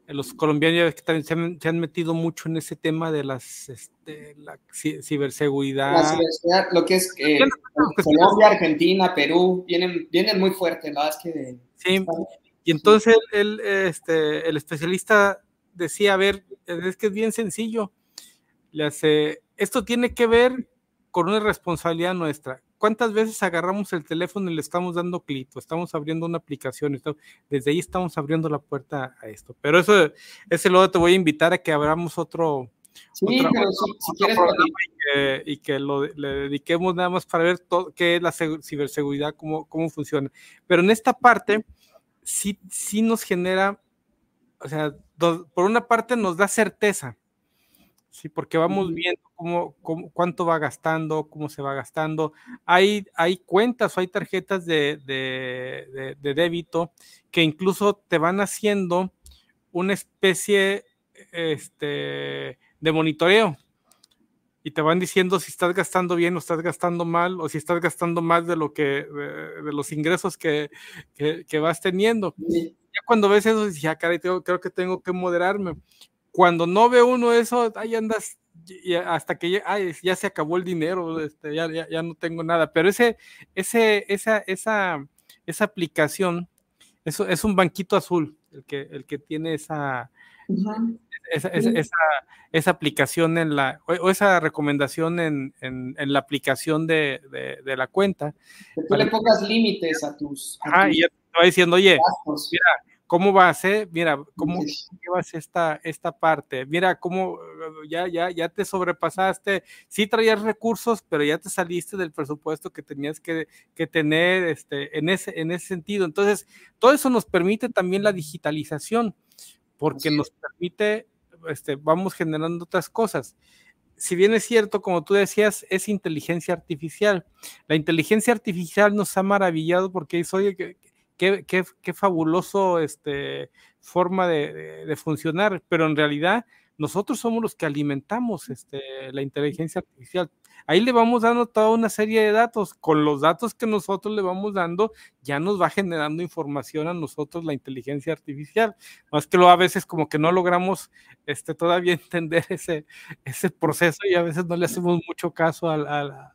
los colombianos ya ves que también se han metido mucho en ese tema de la ciberseguridad. La ciberseguridad, lo que es Colombia, Argentina, Perú, vienen muy fuerte, la verdad es que... Sí, y entonces el especialista decía, a ver, es que es bien sencillo, esto tiene que ver con una responsabilidad nuestra. ¿Cuántas veces agarramos el teléfono y le estamos dando clic, o estamos abriendo una aplicación? Desde ahí estamos abriendo la puerta a esto. Pero ese luego te voy a invitar a que abramos otro programa y que le dediquemos nada más para ver qué es la ciberseguridad, cómo funciona. Pero en esta parte sí nos genera, o sea, por una parte nos da certeza. Sí, porque vamos viendo cuánto va gastando, cómo se va gastando. Hay cuentas o hay tarjetas de débito que incluso te van haciendo una especie de monitoreo y te van diciendo si estás gastando bien o estás gastando mal, o si estás gastando más de de los ingresos que vas teniendo. Sí. Ya cuando ves eso, dices, ya caray, creo que tengo que moderarme. Cuando no ve uno eso, ahí andas hasta que ya se acabó el dinero, ya no tengo nada. Pero esa aplicación, eso es un banquito azul, el que tiene esa aplicación o esa recomendación en la aplicación de la cuenta. Que tú le pongas límites a tus y ya te va diciendo, oye, gastos. Mira, ¿cómo vas, Mira, ¿cómo llevas esta parte? Mira, cómo ya te sobrepasaste. Sí traías recursos, pero ya te saliste del presupuesto que tenías que tener en ese sentido. Entonces, todo eso nos permite también la digitalización, porque nos permite, vamos generando otras cosas. Si bien es cierto, como tú decías, es inteligencia artificial. La inteligencia artificial nos ha maravillado porque dice, oye, qué fabuloso forma de funcionar, pero en realidad nosotros somos los que alimentamos la inteligencia artificial. Ahí le vamos dando toda una serie de datos. Con los datos que nosotros le vamos dando, ya nos va generando información a nosotros la inteligencia artificial. Más que a veces como que no logramos todavía entender ese proceso y a veces no le hacemos mucho caso a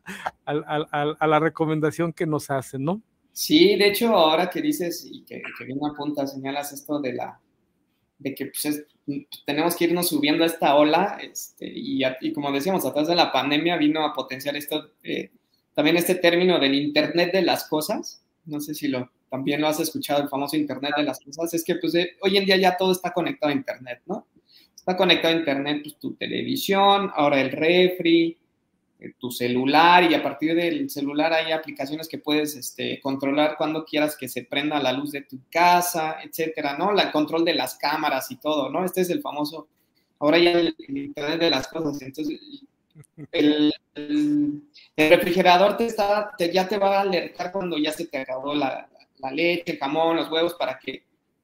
la recomendación que nos hacen, ¿no? Sí, de hecho, ahora que dices y que bien apuntas, señalas esto de que pues tenemos que irnos subiendo a esta ola, y como decíamos, a través de la pandemia vino a potenciar esto, también este término del Internet de las cosas. No sé si también lo has escuchado, el famoso Internet de las cosas. Es que pues hoy en día ya todo está conectado a Internet, ¿no? Está conectado a Internet, pues tu televisión, ahora el refri, tu celular, y a partir del celular hay aplicaciones que puedes controlar cuando quieras que se prenda la luz de tu casa, etcétera, ¿no? El control de las cámaras y todo, ¿no? Este es el famoso, ahora ya el Internet de las cosas. Entonces, el refrigerador ya te va a alertar cuando ya se te acabó la leche, el jamón, los huevos, para que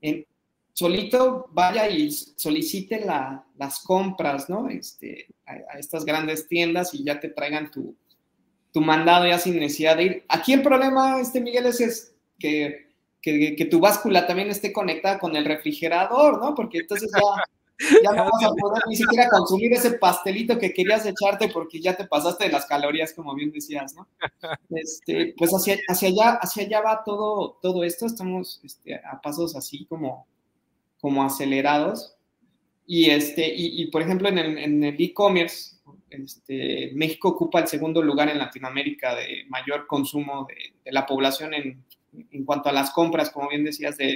solito vaya y solicite las compras, ¿no? A estas grandes tiendas y ya te traigan tu mandado ya sin necesidad de ir. Aquí el problema, Miguel, es que tu báscula también esté conectada con el refrigerador, ¿no? Porque entonces ya no vas a poder ni siquiera consumir ese pastelito que querías echarte porque ya te pasaste de las calorías, como bien decías, ¿no? Pues hacia allá va todo esto. Estamos a pasos así como acelerados, y por ejemplo en el e-commerce, México ocupa el segundo lugar en Latinoamérica de mayor consumo de la población en cuanto a las compras, como bien decías, de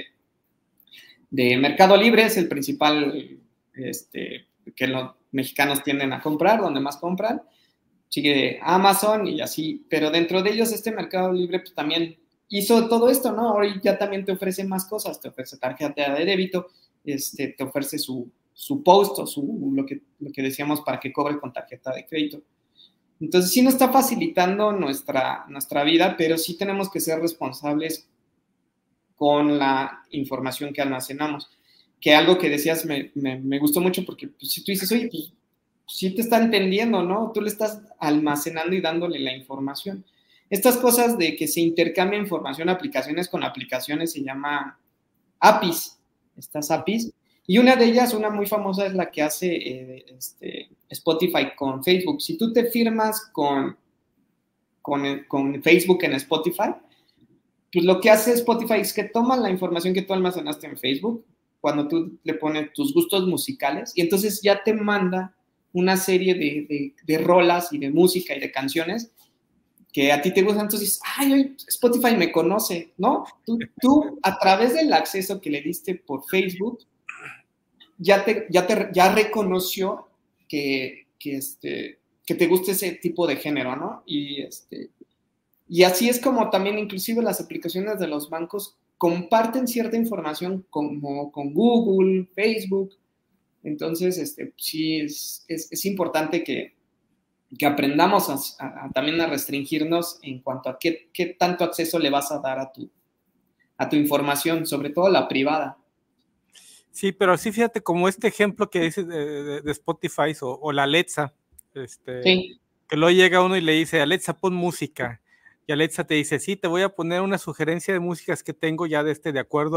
Mercado Libre. Es el principal que los mexicanos tienden a comprar, donde más compran. Sigue Amazon y así, pero dentro de ellos Mercado Libre pues también hizo todo esto, ¿no? Ahora ya también te ofrece más cosas, te ofrece tarjeta de débito, te ofrece su post o lo que decíamos para que cobre con tarjeta de crédito. Entonces sí nos está facilitando nuestra vida, pero sí tenemos que ser responsables con la información que almacenamos. Que algo que decías me gustó mucho, porque pues, si tú dices, oye, pues sí te está entendiendo, ¿no? Tú le estás almacenando y dándole la información. Estas cosas de que se intercambia información, aplicaciones con aplicaciones, se llama APIs. Estas APIs, Y una de ellas, una muy famosa, es la que hace Spotify con Facebook. Si tú te firmas con Facebook en Spotify, pues lo que hace Spotify es que toma la información que tú almacenaste en Facebook, cuando tú le pones tus gustos musicales, y entonces ya te manda una serie de rolas y de música y de canciones que a ti te gustan. Entonces dices, ay, Spotify me conoce, ¿no? Tú a través del acceso que le diste por Facebook, ya reconoció que te guste ese tipo de género, ¿no? Y así es como también inclusive las aplicaciones de los bancos comparten cierta información como con Google, Facebook. Entonces, sí es importante que aprendamos también a restringirnos en cuanto a qué tanto acceso le vas a dar a tu información, sobre todo la privada. Sí, pero sí, fíjate, como este ejemplo que dices de Spotify o la Alexa, sí. Que luego llega uno y le dice, Alexa, pon música. Y Alexa te dice, sí, te voy a poner una sugerencia de músicas que tengo ya de acuerdo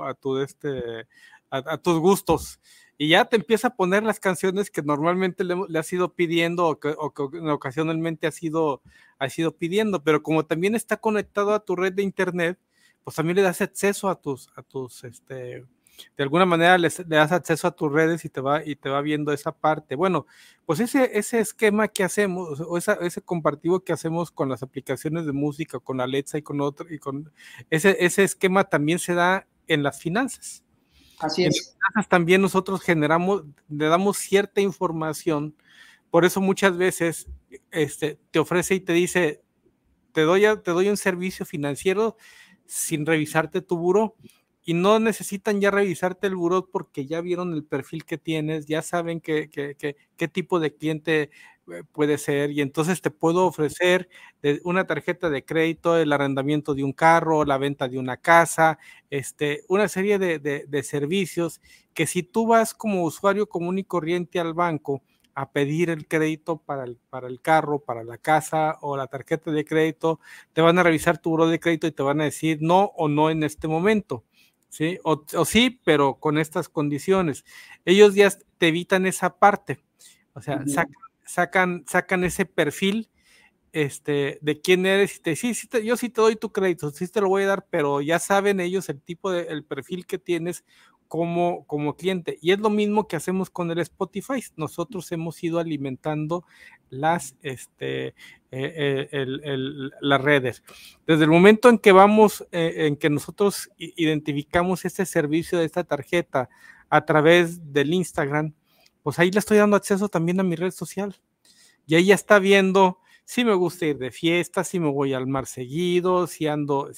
a tus gustos. Y ya te empieza a poner las canciones que normalmente le has ido pidiendo o que ocasionalmente has ido pidiendo. Pero como también está conectado a tu red de internet, pues también le das acceso a tus de alguna manera le das acceso a tus redes y te va viendo esa parte. Bueno, pues ese esquema que hacemos, o ese compartido que hacemos con las aplicaciones de música, con Alexa y con otro, y con ese esquema también se da en las finanzas. Así es. En las finanzas también nosotros le damos cierta información, por eso muchas veces te ofrece y te dice, te doy un servicio financiero sin revisarte tu buró. Y no necesitan ya revisarte el buró porque ya vieron el perfil que tienes, ya saben qué tipo de cliente puede ser, y entonces te puedo ofrecer una tarjeta de crédito, el arrendamiento de un carro, la venta de una casa, una serie de servicios que si tú vas como usuario común y corriente al banco a pedir el crédito para el carro, para la casa o la tarjeta de crédito, te van a revisar tu buró de crédito y te van a decir no o no en este momento. ¿Sí? O sí, pero con estas condiciones. Ellos ya te evitan esa parte, o sea, sacan ese perfil de quién eres y yo sí te doy tu crédito, sí te lo voy a dar, pero ya saben ellos el perfil que tienes como cliente. Y es lo mismo que hacemos con el Spotify. Nosotros hemos ido alimentando las redes. Desde el momento en que en que nosotros identificamos este servicio de esta tarjeta a través del Instagram, pues ahí le estoy dando acceso también a mi red social. Y ahí ya está viendo si me gusta ir de fiesta, si me voy al mar seguido, si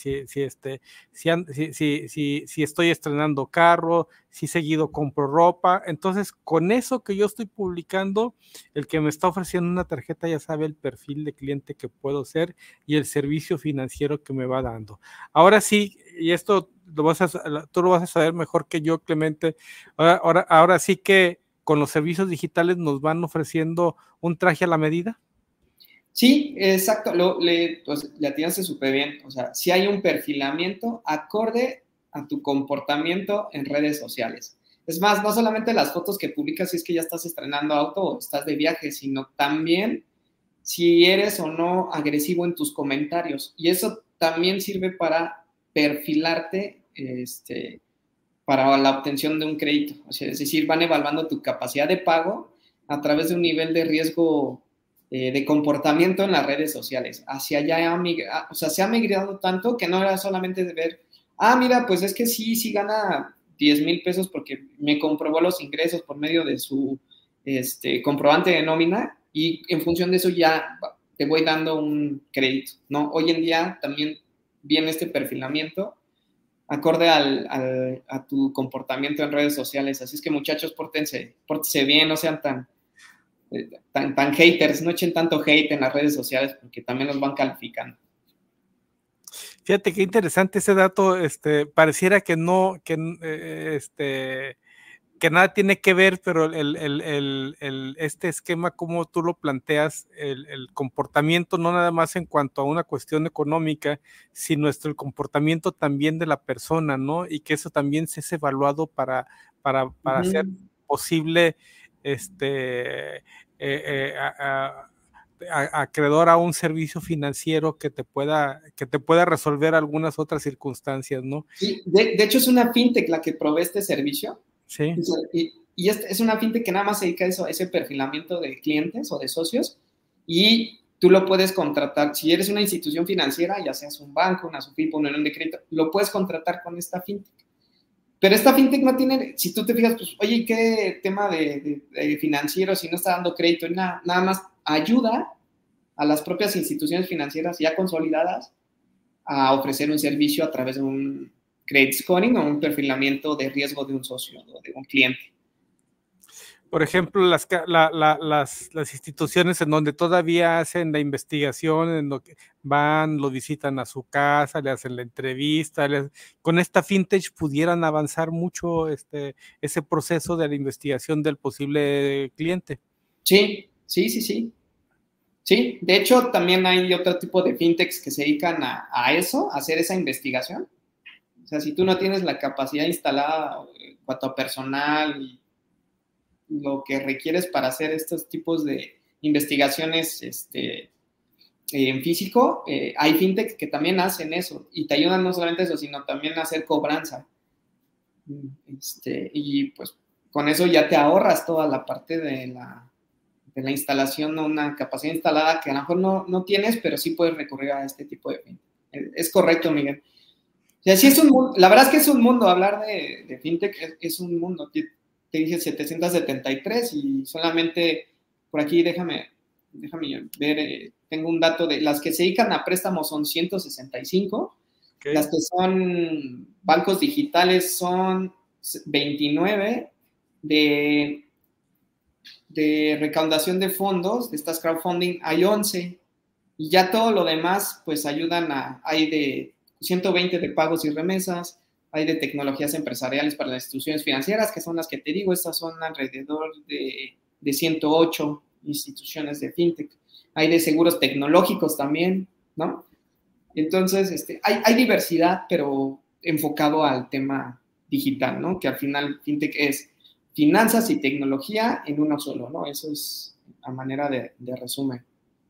estoy estrenando carro, si seguido compro ropa. Entonces, con eso que yo estoy publicando, el que me está ofreciendo una tarjeta ya sabe el perfil de cliente que puedo ser y el servicio financiero que me va dando. Ahora sí, y esto tú lo vas a saber mejor que yo, Clemente, ahora sí que con los servicios digitales nos van ofreciendo un traje a la medida. Sí, exacto, le atinaste súper bien. O sea, si hay un perfilamiento acorde a tu comportamiento en redes sociales. Es más, no solamente las fotos que publicas si es que ya estás estrenando auto o estás de viaje, sino también si eres o no agresivo en tus comentarios. Y eso también sirve para perfilarte para la obtención de un crédito. O sea, es decir, van evaluando tu capacidad de pago a través de un nivel de riesgo de comportamiento en las redes sociales. Hacia allá, o sea, se ha migrado tanto que no era solamente de ver, mira, pues es que sí gana 10,000 pesos porque me comprobó los ingresos por medio de su comprobante de nómina y en función de eso ya te voy dando un crédito, ¿no? Hoy en día también viene este perfilamiento acorde a tu comportamiento en redes sociales. Así es que, muchachos, pórtense bien, no sean tan haters, no echen tanto hate en las redes sociales porque también los van calificando. Fíjate qué interesante ese dato, pareciera que no, que nada tiene que ver, pero este esquema, como tú lo planteas, el comportamiento, no nada más en cuanto a una cuestión económica, sino el comportamiento también de la persona, ¿no? Y que eso también se es evaluado para para hacer posible acreedor a un servicio financiero que te pueda resolver algunas otras circunstancias, ¿no? Sí, de hecho es una fintech la que provee este servicio. Sí. Y es una fintech que nada más se dedica a eso, a ese perfilamiento de clientes o de socios, y tú lo puedes contratar. Si eres una institución financiera, ya seas un banco, una SUFIP, una unión de crédito, lo puedes contratar con esta fintech. Pero esta fintech no tiene, si tú te fijas, pues, oye, ¿qué tema de financiero si no está dando crédito? Nada más ayuda a las propias instituciones financieras ya consolidadas a ofrecer un servicio a través de un credit scoring o un perfilamiento de riesgo de un socio o de un cliente. Por ejemplo, las instituciones en donde todavía hacen la investigación, en lo que van, lo visitan a su casa, le hacen la entrevista, con esta fintech pudieran avanzar mucho ese proceso de la investigación del posible cliente. Sí. Sí, de hecho también hay otro tipo de fintechs que se dedican a eso, a hacer esa investigación. O sea, si tú no tienes la capacidad instalada en cuanto a personal y lo que requieres para hacer estos tipos de investigaciones en físico, hay fintechs que también hacen eso y te ayudan no solamente eso, sino también a hacer cobranza. Y pues con eso ya te ahorras toda la parte de la instalación, una capacidad instalada que a lo mejor no tienes, pero sí puedes recurrir a este tipo de fintech. Es correcto, Miguel. O sea, sí es un mundo, la verdad es que es un mundo, hablar de fintech es un mundo. Te dije 773 y solamente por aquí déjame ver, tengo un dato de las que se dedican a préstamos son 165, okay. Las que son bancos digitales son 29, de recaudación de fondos, de estas crowdfunding, hay 11, y ya todo lo demás, pues ayudan hay de 120 de pagos y remesas, hay de tecnologías empresariales para las instituciones financieras, que son las que te digo, estas son alrededor de 108 instituciones de fintech, hay de seguros tecnológicos también, ¿no? Entonces, hay diversidad, pero enfocado al tema digital, ¿no? Que al final fintech es finanzas y tecnología en uno solo, ¿no? Eso es a manera de resumen.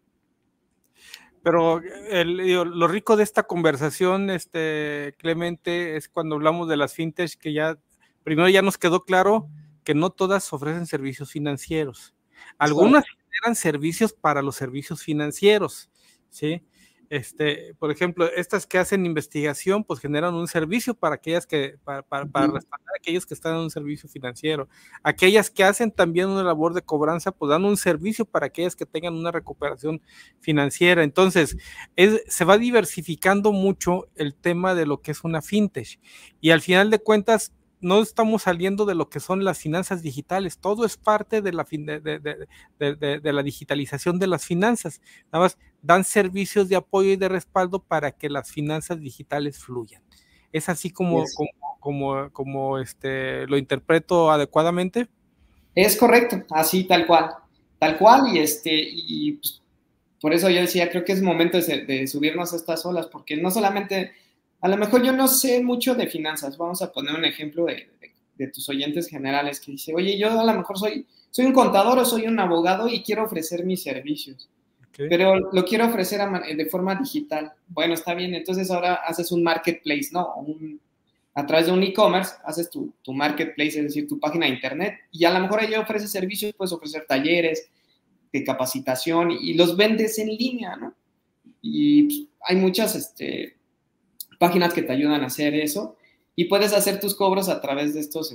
Pero lo rico de esta conversación, Clemente, es cuando hablamos de las fintech, que primero ya nos quedó claro que no todas ofrecen servicios financieros. Algunas generan servicios para los servicios financieros, ¿sí? Por ejemplo, estas que hacen investigación, pues generan un servicio para aquellas para respaldar a aquellos que están en un servicio financiero. Aquellas que hacen también una labor de cobranza, pues dan un servicio para aquellas que tengan una recuperación financiera. Entonces, se va diversificando mucho el tema de lo que es una fintech. Y al final de cuentas, no estamos saliendo de lo que son las finanzas digitales, todo es parte de la digitalización de las finanzas, nada más dan servicios de apoyo y de respaldo para que las finanzas digitales fluyan. ¿Es así como lo interpreto adecuadamente? Es correcto, así tal cual, y pues, por eso yo decía, creo que es momento de subirnos a estas olas, porque no solamente... A lo mejor yo no sé mucho de finanzas. Vamos a poner un ejemplo de tus oyentes generales que dice, oye, yo a lo mejor soy un contador o soy un abogado y quiero ofrecer mis servicios, okay, pero lo quiero ofrecer de forma digital. Bueno, está bien, entonces ahora haces un marketplace, ¿no? A través de un e-commerce haces tu marketplace, es decir, tu página de internet, y a lo mejor ahí ofreces servicios, puedes ofrecer talleres de capacitación y los vendes en línea, ¿no? Y pues, hay muchas, páginas que te ayudan a hacer eso y puedes hacer tus cobros a través de estos,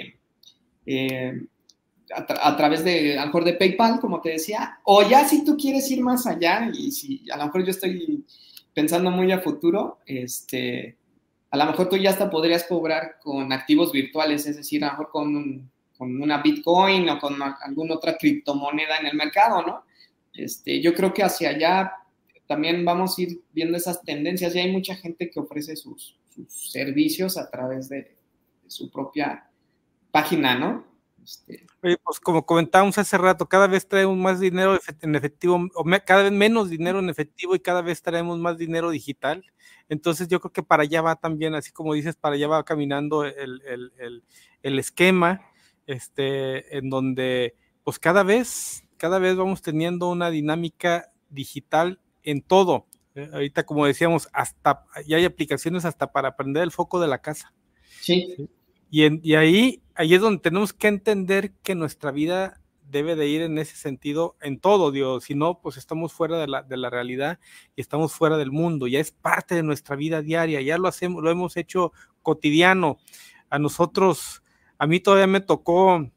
a través de, a lo mejor de PayPal, como te decía, o ya si tú quieres ir más allá y si a lo mejor yo estoy pensando muy a futuro, a lo mejor tú ya hasta podrías cobrar con activos virtuales, es decir, a lo mejor con una Bitcoin o con alguna otra criptomoneda en el mercado, ¿no? Yo creo que hacia allá también vamos a ir viendo esas tendencias. Ya hay mucha gente que ofrece sus servicios a través de su propia página, ¿no? Oye, pues como comentábamos hace rato, cada vez traemos más dinero en efectivo, cada vez menos dinero en efectivo y cada vez traemos más dinero digital. Entonces yo creo que para allá va también, así como dices, para allá va caminando el esquema, en donde pues cada vez vamos teniendo una dinámica digital en todo. Ahorita, como decíamos, hasta ya hay aplicaciones hasta para prender el foco de la casa. Sí. Y ahí es donde tenemos que entender que nuestra vida debe de ir en ese sentido en todo, Dios. Si no, pues estamos fuera de la realidad y estamos fuera del mundo. Ya es parte de nuestra vida diaria, ya lo hemos hecho cotidiano. A nosotros, a mí todavía me tocó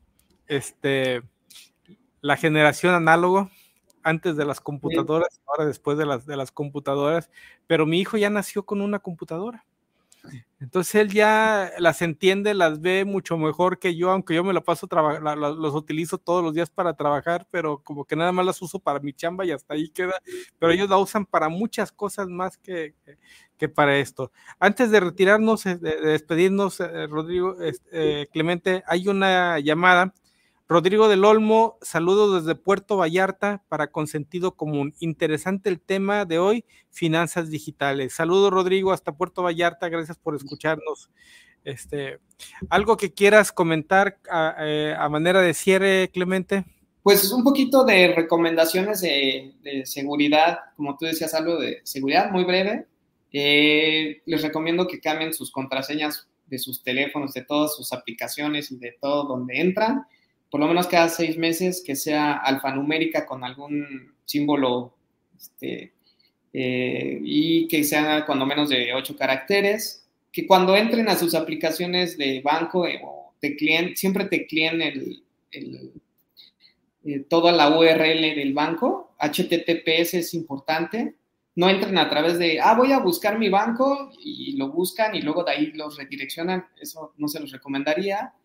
la generación análogo, antes de las computadoras, ahora después de las computadoras, pero mi hijo ya nació con una computadora. Entonces él ya las entiende, las ve mucho mejor que yo, aunque yo me la paso, los utilizo todos los días para trabajar, pero como que nada más las uso para mi chamba y hasta ahí queda, pero ellos la usan para muchas cosas más que para esto. Antes de retirarnos, de despedirnos, Rodrigo, Clemente, hay una llamada. Rodrigo del Olmo, saludos desde Puerto Vallarta para Consentido Común. Interesante el tema de hoy, finanzas digitales. Saludos, Rodrigo, hasta Puerto Vallarta, gracias por escucharnos. ¿Algo que quieras comentar a manera de cierre, Clemente? Pues un poquito de recomendaciones de seguridad, como tú decías, algo de seguridad muy breve. Les recomiendo que cambien sus contraseñas de sus teléfonos, de todas sus aplicaciones y de todo donde entran. Por lo menos cada 6 meses, que sea alfanumérica con algún símbolo y que sea cuando menos de 8 caracteres, que cuando entren a sus aplicaciones de banco o tecleen, siempre tecleen toda la URL del banco, HTTPS es importante, no entren a través de, voy a buscar mi banco y lo buscan y luego de ahí los redireccionan, eso no se los recomendaría.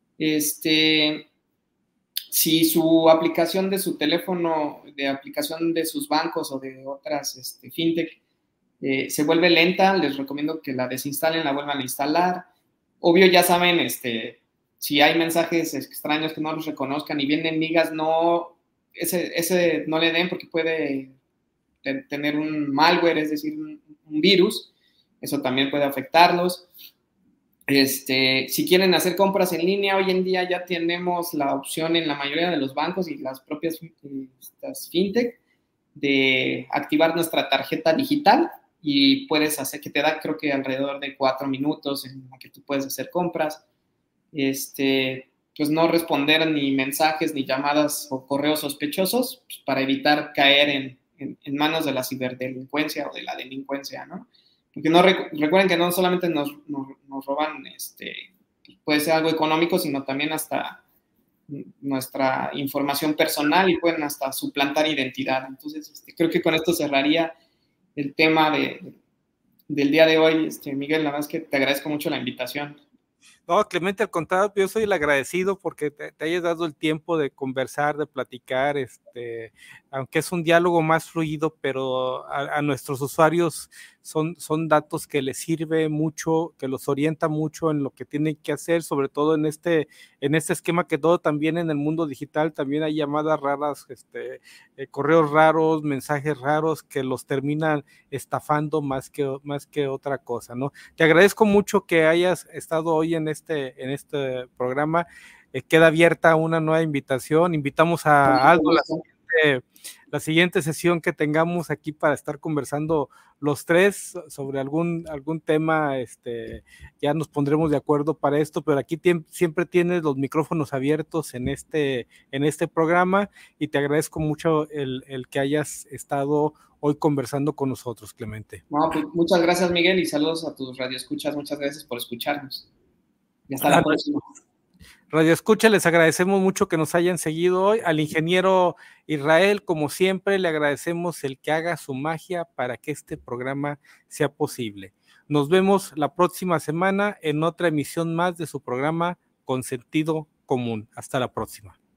Si su aplicación de su teléfono, de aplicación de sus bancos o de otras fintech se vuelve lenta, les recomiendo que la desinstalen, la vuelvan a instalar. Obvio, ya saben, si hay mensajes extraños que no los reconozcan y vienen migas, ese no le den porque puede tener un malware, es decir, un virus. Eso también puede afectarlos. Si quieren hacer compras en línea, hoy en día ya tenemos la opción en la mayoría de los bancos y las propias fintech de activar nuestra tarjeta digital y puedes hacer, que te da creo que alrededor de 4 minutos en la que tú puedes hacer compras. Pues no responder ni mensajes ni llamadas o correos sospechosos, pues, para evitar caer en manos de la ciberdelincuencia o de la delincuencia, ¿no? Porque recuerden que no solamente nos roban, puede ser algo económico, sino también hasta nuestra información personal y pueden hasta suplantar identidad. Entonces, creo que con esto cerraría el tema del día de hoy. Miguel, la verdad es que te agradezco mucho la invitación. No, Clemente, al contrario, yo soy el agradecido porque te hayas dado el tiempo de conversar, de platicar, aunque es un diálogo más fluido, pero a nuestros usuarios son datos que les sirve mucho, que los orienta mucho en lo que tienen que hacer, sobre todo en este esquema que todo también en el mundo digital, también hay llamadas raras, correos raros, mensajes raros que los terminan estafando más que otra cosa, ¿no? Te agradezco mucho que hayas estado hoy en este programa. Queda abierta una nueva invitación. Invitamos a Aldo la siguiente sesión que tengamos aquí para estar conversando los tres sobre algún tema. Ya nos pondremos de acuerdo para esto, pero aquí siempre tienes los micrófonos abiertos en este programa y te agradezco mucho el que hayas estado hoy conversando con nosotros, Clemente. No, pues muchas gracias, Miguel, y saludos a tus radioescuchas. Muchas gracias por escucharnos. Y hasta la próxima. Radio Escucha, les agradecemos mucho que nos hayan seguido hoy. Al ingeniero Israel, como siempre, le agradecemos el que haga su magia para que este programa sea posible. Nos vemos la próxima semana en otra emisión más de su programa Con Sentido Común. Hasta la próxima.